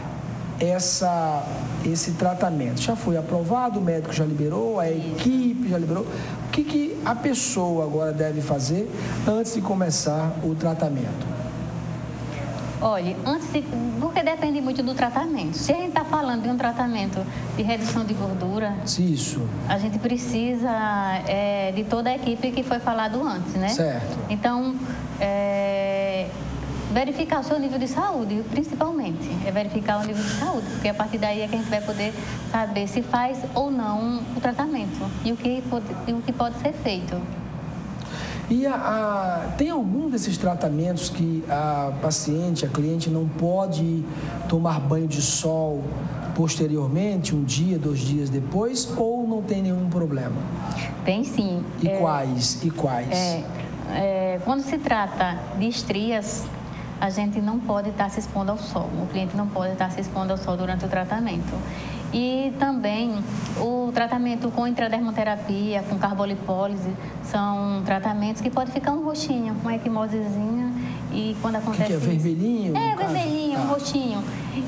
esse tratamento? Já foi aprovado, o médico já liberou, a equipe já liberou. O que a pessoa agora deve fazer antes de começar o tratamento? Olha, porque depende muito do tratamento. Se a gente está falando de um tratamento de redução de gordura, isso, a gente precisa de toda a equipe que foi falado antes, né? Certo. Então, verificar o seu nível de saúde, principalmente. É verificar o nível de saúde, porque a partir daí é que a gente vai poder saber se faz ou não o tratamento e o que pode ser feito. E tem algum desses tratamentos que a paciente, a cliente, não pode tomar banho de sol posteriormente, um dia, 2 dias depois, ou não tem nenhum problema? Tem sim. E quais? Quando se trata de estrias, a gente não pode estar se expondo ao sol. O cliente não pode estar se expondo ao sol durante o tratamento. E também o tratamento com intradermoterapia, com carbolipólise, são tratamentos que pode ficar um roxinho, uma equimosezinha, e quando acontece que é vermelhinho? Vermelhinho, um roxinho.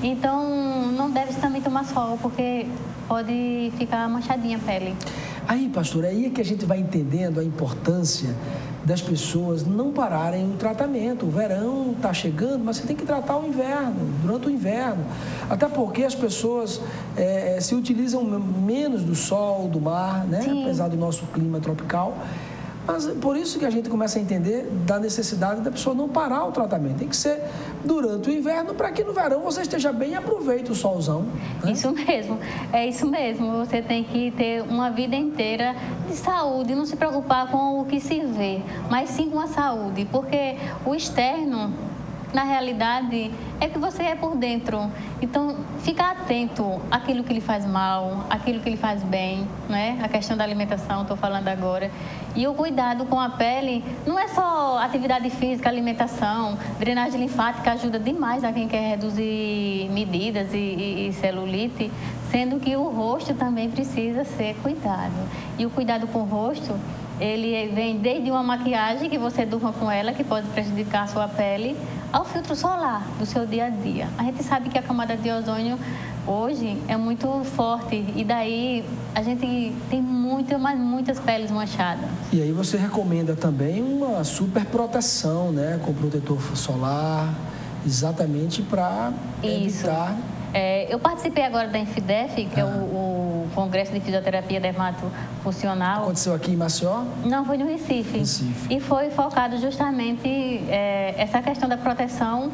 Então, não deve também tomar sol, porque pode ficar manchadinha a pele. Aí, pastor, aí é que a gente vai entendendo a importância das pessoas não pararem o tratamento. O verão está chegando, mas você tem que tratar o inverno, durante o inverno. Até porque as pessoas se utilizam menos do sol, do mar, né? Apesar do nosso clima tropical. Mas por isso que a gente começa a entender da necessidade da pessoa não parar o tratamento. Tem que ser durante o inverno, para que no verão você esteja bem e aproveite o solzão, né? Isso mesmo, é isso mesmo. Você tem que ter uma vida inteira de saúde, não se preocupar com o que se vê, mas sim com a saúde, porque o externo, na realidade, é que você é por dentro. Então, ficar atento àquilo que lhe faz mal, àquilo que lhe faz bem, né? A questão da alimentação, estou falando agora. E o cuidado com a pele não é só atividade física, alimentação. Drenagem linfática ajuda demais a quem quer reduzir medidas e celulite, sendo que o rosto também precisa ser cuidado. E o cuidado com o rosto, ele vem desde uma maquiagem que você durma com ela, que pode prejudicar a sua pele, ao filtro solar do seu dia a dia. A gente sabe que a camada de ozônio hoje é muito forte e daí a gente tem muitas peles manchadas. E aí você recomenda também uma super proteção, né, com protetor solar, exatamente para evitar... eu participei agora da Infidef, que é o Congresso de Fisioterapia Dermatofuncional. Aconteceu aqui em Maceió? Não, foi no Recife. E foi focado justamente essa questão da proteção.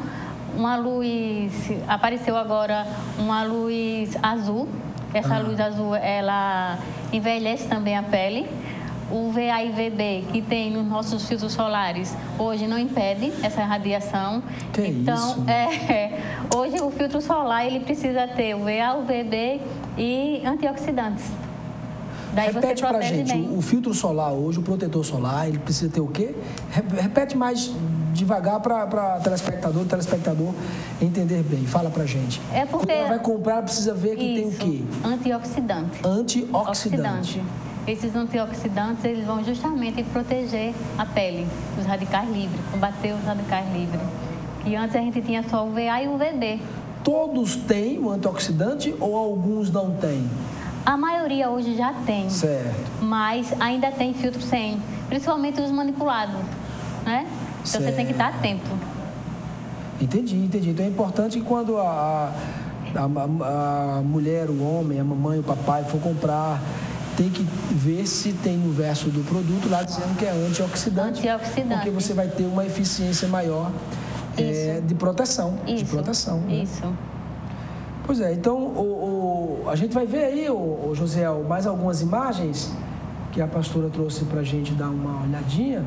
Apareceu agora uma luz azul. Essa luz azul, ela envelhece também a pele. O VA e VB que tem nos nossos filtros solares hoje não impede essa radiação. Então, hoje o filtro solar ele precisa ter o VA, o VB e antioxidantes. Daí repete você pra gente, bem. O filtro solar hoje, o protetor solar, ele precisa ter o quê? Repete mais devagar para telespectador entender bem. Fala pra gente. É porque... Quando ela vai comprar, precisa ver que tem o quê? Antioxidante. Antioxidante. Esses antioxidantes, eles vão justamente proteger a pele dos radicais livres, combater os radicais livres. E antes a gente tinha só o VA e o VB. Todos têm o antioxidante ou alguns não têm? A maioria hoje já tem. Certo. Mas ainda tem filtro sem, principalmente os manipulados, né? Então você tem que estar atento. Entendi. Então é importante que quando a mulher, o homem, a mamãe, o papai for comprar tem que ver se tem no verso do produto lá dizendo que é antioxidante. Porque você vai ter uma eficiência maior de proteção. Isso. De proteção. Né? Isso. Pois é, então a gente vai ver aí, Josiel, mais algumas imagens que a pastora trouxe para a gente dar uma olhadinha.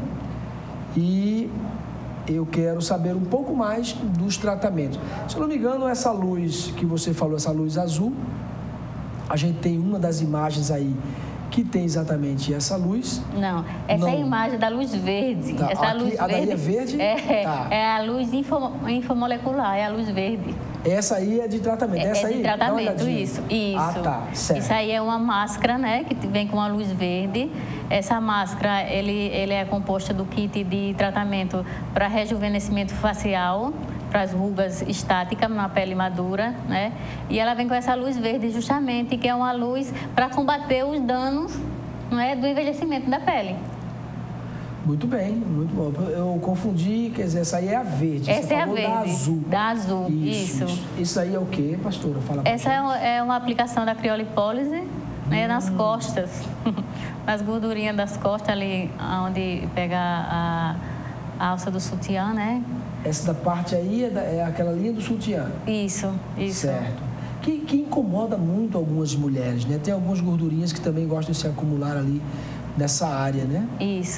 E eu quero saber um pouco mais dos tratamentos. Se eu não me engano, essa luz que você falou, essa luz azul, a gente tem uma das imagens aí que tem exatamente essa luz. Não, essa é a imagem da luz verde. Tá, essa aqui, luz a daí é verde? É a luz infomolecular, é a luz verde. Essa aí é de tratamento. Essa é de aí? tratamento, isso. Ah, tá, certo. Isso aí é uma máscara, né, que vem com a luz verde. Essa máscara, ele é composta do kit de tratamento para rejuvenescimento facial, para as rugas estáticas na pele madura, né? E ela vem com essa luz verde justamente, que é uma luz para combater os danos, né, do envelhecimento da pele. Muito bem, muito bom. Eu confundi, quer dizer, essa aí é a verde. Essa é a verde. Da azul. Da azul, isso. Isso aí é o quê, pastora? Fala pra essa é uma aplicação da criolipólise, né, nas costas, nas gordurinhas das costas ali, onde pega a alça do sutiã, né? Essa da parte aí é aquela linha do sutiã. Isso. Certo. Que incomoda muito algumas mulheres, né? Tem algumas gordurinhas que também gostam de se acumular ali nessa área, né? Isso.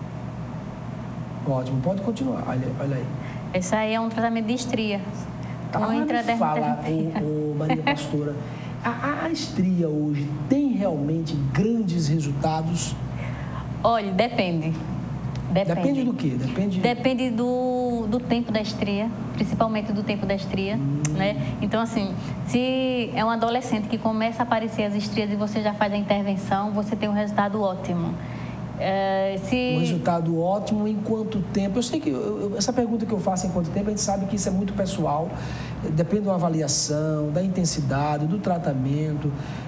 Ótimo, pode continuar, olha aí. Esse aí é um tratamento de estria. Me fala, Maria Pastora, a estria hoje tem realmente grandes resultados? Olha, depende. Depende do quê? Depende do tempo da estria, principalmente do tempo da estria, né? Então, assim, se é um adolescente que começa a aparecer as estrias e você já faz a intervenção, você tem um resultado ótimo. Um resultado ótimo em quanto tempo? Eu sei que essa pergunta que eu faço em quanto tempo, a gente sabe que isso é muito pessoal, depende da avaliação, da intensidade, do tratamento,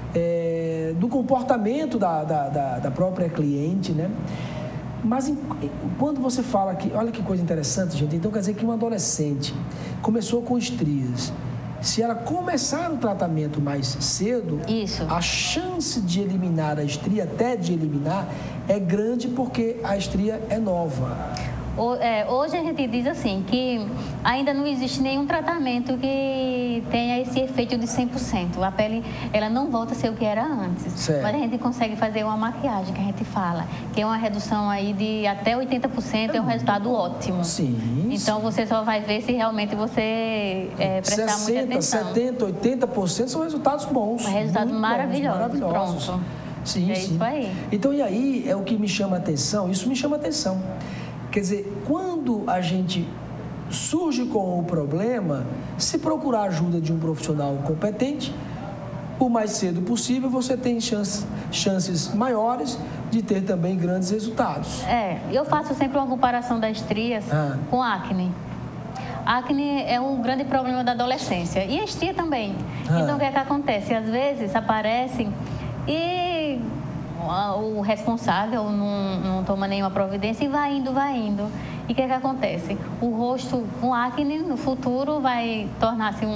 do comportamento da própria cliente, né? Mas quando você fala que, olha que coisa interessante, gente, então quer dizer que uma adolescente começou com estrias. Se ela começar o tratamento mais cedo, a chance de eliminar a estria, até de eliminar, é grande porque a estria é nova. Hoje a gente diz assim, que ainda não existe nenhum tratamento que tenha esse efeito de 100%. A pele, ela não volta a ser o que era antes. Certo. Mas a gente consegue fazer uma maquiagem, que a gente fala, que é uma redução aí de até 80%, é um resultado ótimo. Sim. Então você só vai ver se realmente você prestar muita atenção. 70%, 80% são resultados bons. Resultados maravilhosos. Pronto. Sim. Isso aí. Então, e aí é o que me chama a atenção, isso me chama a atenção. Quer dizer, quando a gente surge com o problema, se procurar a ajuda de um profissional competente, o mais cedo possível, você tem chances maiores de ter também grandes resultados. Eu faço sempre uma comparação das estrias com acne. Acne é um grande problema da adolescência e a estria também. Então, o que é que acontece? Às vezes aparecem e o responsável não toma nenhuma providência e vai indo. E o que é que acontece? O rosto com acne no futuro vai tornar-se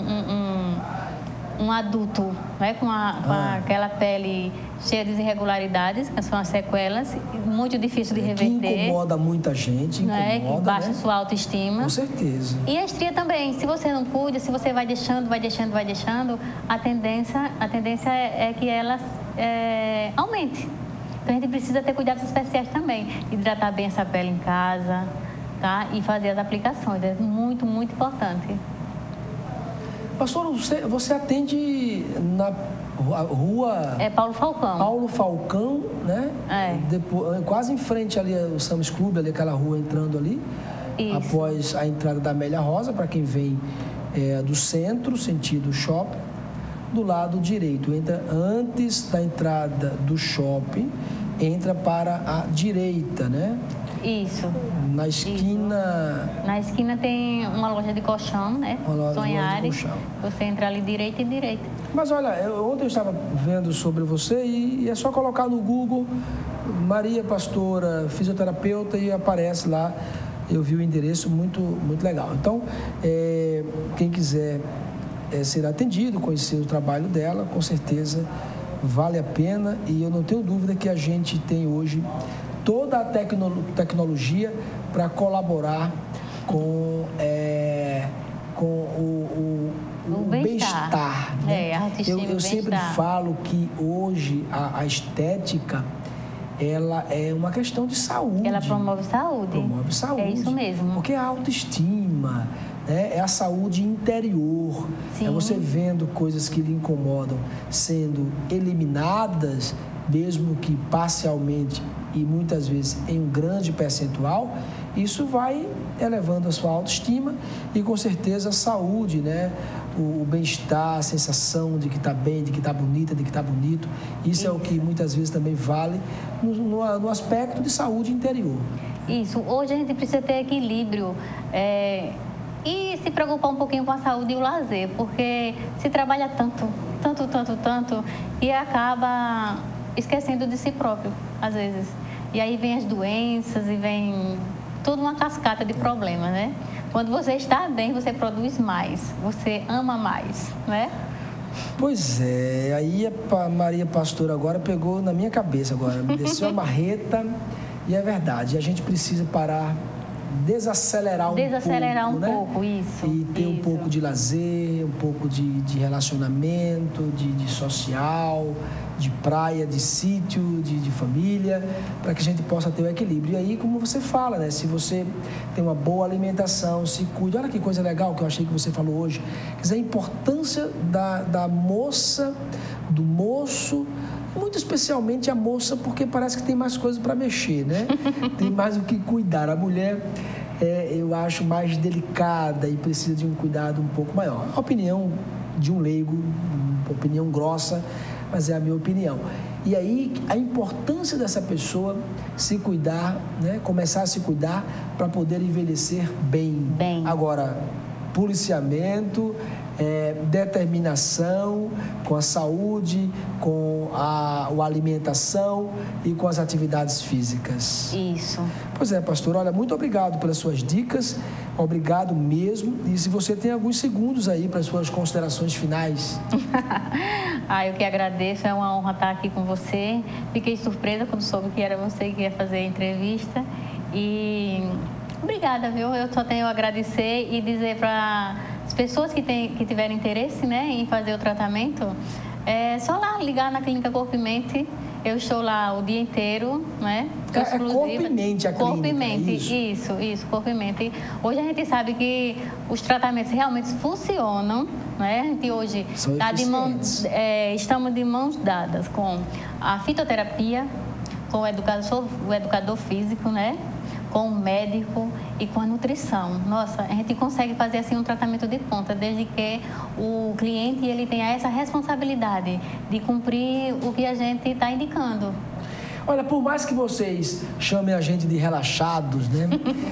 um adulto, né? com aquela pele cheia de irregularidades, que são as sequelas, muito difícil de reverter. Que incomoda muita gente, que baixa sua autoestima. Com certeza. E a estria também, se você não cuida, se você vai deixando, a tendência é que ela aumente. Então a gente precisa ter cuidados especiais também, hidratar bem essa pele em casa, tá? E fazer as aplicações, é muito, muito importante. Pastor, você atende na rua... Paulo Falcão. Paulo Falcão, né? Depois, quase em frente ali, o Sam's Club, ali, aquela rua entrando ali. Isso. Após a entrada da Amélia Rosa, para quem vem do centro, sentido shopping. Do lado direito, entra antes da entrada do shopping, entra para a direita, né? Isso. Na esquina... Na esquina tem uma loja de colchão, né? Sonhares. Você entra ali direita e direita. Mas olha, ontem eu estava vendo sobre você e é só colocar no Google Maria Pastora, fisioterapeuta, e aparece lá. Eu vi o endereço, muito, muito legal. Então, quem quiser ser atendido, conhecer o trabalho dela, com certeza vale a pena e eu não tenho dúvida que a gente tem hoje toda a tecnologia para colaborar com o bem-estar. Né? Eu sempre falo que hoje a estética ela é uma questão de saúde. Ela promove saúde. Promove saúde. É isso mesmo. Porque a autoestima, né, é a saúde interior. Sim. É você vendo coisas que lhe incomodam sendo eliminadas, mesmo que parcialmente e muitas vezes em um grande percentual, isso vai elevando a sua autoestima e com certeza a saúde, né? O bem-estar, a sensação de que está bem, de que está bonita, de que está bonito. Isso é o que muitas vezes também vale no aspecto de saúde interior. Isso. Hoje a gente precisa ter equilíbrio e se preocupar um pouquinho com a saúde e o lazer, porque se trabalha tanto e acaba esquecendo de si próprio, às vezes. E aí vem as doenças e vem toda uma cascata de problemas, né? Quando você está bem, você produz mais, você ama mais, né? Pois é, aí a Maria Pastora agora pegou na minha cabeça agora, me desceu a marreta e é verdade, a gente precisa parar, desacelerar um pouco, isso. E ter um pouco de lazer, um pouco de relacionamento, de social, de praia, de sítio, de família, para que a gente possa ter o equilíbrio. E aí, como você fala, né? Se você tem uma boa alimentação, se cuida. Olha que coisa legal que eu achei que você falou hoje. Quer dizer, a importância da moça, do moço, muito especialmente a moça, porque parece que tem mais coisas para mexer, né? Tem mais o que cuidar. A mulher, eu acho, mais delicada e precisa de um cuidado um pouco maior. A opinião de um leigo, uma opinião grossa, mas é a minha opinião. E aí, a importância dessa pessoa se cuidar, né? Começar a se cuidar para poder envelhecer bem. Agora, policiamento, determinação com a saúde, com a alimentação e com as atividades físicas. Isso. Pois é, pastor, olha, muito obrigado pelas suas dicas, obrigado mesmo. E se você tem alguns segundos aí para as suas considerações finais. Eu que agradeço, é uma honra estar aqui com você. Fiquei surpresa quando soube que era você que ia fazer a entrevista. E obrigada, viu? Eu só tenho a agradecer e dizer para as pessoas que tiverem interesse, né, em fazer o tratamento, é só lá ligar na Clínica Corpo e Mente. Eu estou lá o dia inteiro, né? Corpo e Mente a clínica. Corpo e Mente, isso, Corpo e Mente. Hoje a gente sabe que os tratamentos realmente funcionam, né? A gente hoje estamos de mãos dadas com a fitoterapia, com o educador físico, né? Com o médico e com a nutrição. Nossa, a gente consegue fazer assim um tratamento de ponta, desde que o cliente ele tenha essa responsabilidade de cumprir o que a gente está indicando. Olha, por mais que vocês chamem a gente de relaxados, né?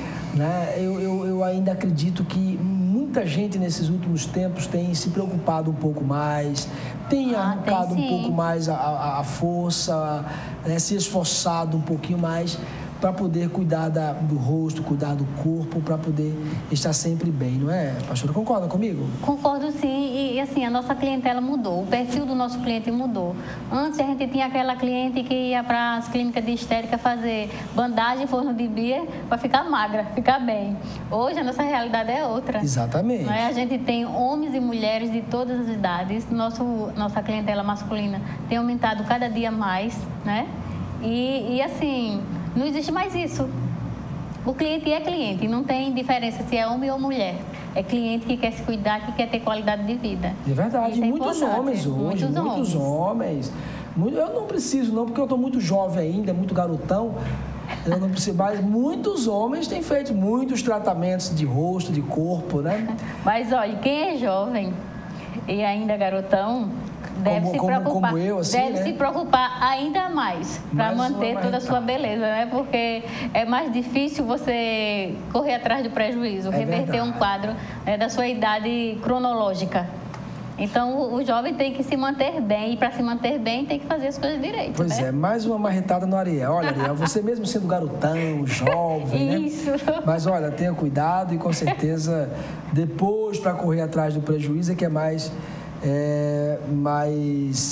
Eu ainda acredito que muita gente nesses últimos tempos tem se preocupado um pouco mais, tem arrancado um pouco mais a força, né? Se esforçado um pouquinho mais para poder cuidar do rosto, cuidar do corpo, para poder estar sempre bem, não é, pastora? Concorda comigo? Concordo sim, e assim, a nossa clientela mudou, o perfil do nosso cliente mudou. Antes a gente tinha aquela cliente que ia para as clínicas de estética fazer bandagem, forno de bia, para ficar magra, ficar bem. Hoje a nossa realidade é outra. Exatamente. Não é? A gente tem homens e mulheres de todas as idades, nossa clientela masculina tem aumentado cada dia mais, né? E assim, não existe mais isso. O cliente é cliente, não tem diferença se é homem ou mulher. É cliente que quer se cuidar, que quer ter qualidade de vida. É verdade, muitos homens hoje, muitos homens. Eu não preciso não, porque eu estou muito jovem ainda, muito garotão. Eu não preciso mais. Muitos homens têm feito muitos tratamentos de rosto, de corpo, né? Mas olha, quem é jovem e ainda garotão, deve se preocupar, como eu, assim, deve se preocupar ainda mais para manter toda a sua beleza, né? Porque é mais difícil você correr atrás do prejuízo, reverter um quadro, né, da sua idade cronológica. Então, o jovem tem que se manter bem, e para se manter bem tem que fazer as coisas direito, Pois né? Mais uma marretada no Ariel. Olha, Ariel, você mesmo sendo garotão, jovem, Isso. Né? Mas, olha, tenha cuidado e, com certeza, depois, para correr atrás do prejuízo, é que é mais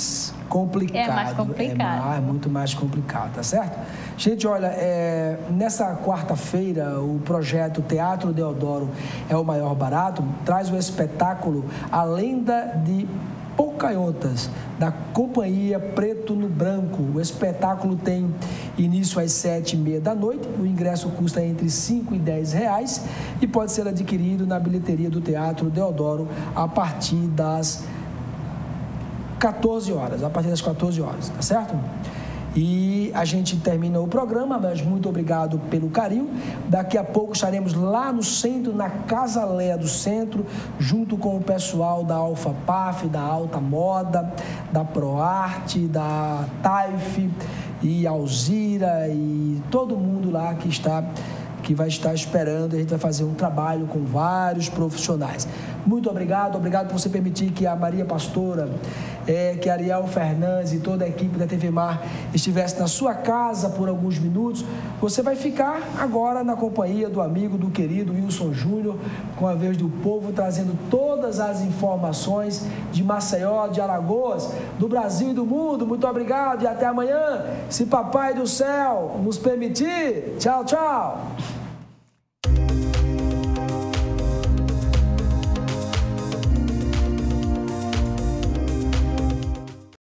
complicado. É mais complicado. É muito mais complicado, tá certo? Gente, olha, nessa quarta-feira, o projeto Teatro Deodoro é o Maior Barato, traz o espetáculo A Lenda de Pocahontas, da Companhia Preto no Branco. O espetáculo tem início às 7h30 da noite. O ingresso custa entre R$ 5 e R$ 10 e pode ser adquirido na bilheteria do Teatro Deodoro a partir das 14 horas. Tá certo? E a gente termina o programa, mas muito obrigado pelo carinho. Daqui a pouco estaremos lá no centro, na Casa Léa do Centro, junto com o pessoal da Alfa Paf, da Alta Moda, da ProArte, da Taif e Alzira e todo mundo lá que vai estar esperando. A gente vai fazer um trabalho com vários profissionais. Muito obrigado por você permitir que a Maria Pastora, que a Ariel Fernandes e toda a equipe da TV Mar estivesse na sua casa por alguns minutos. Você vai ficar agora na companhia do amigo, do querido Wilson Júnior, com a Vez do Povo, trazendo todas as informações de Maceió, de Alagoas, do Brasil e do mundo. Muito obrigado e até amanhã, se Papai do Céu nos permitir. Tchau, tchau.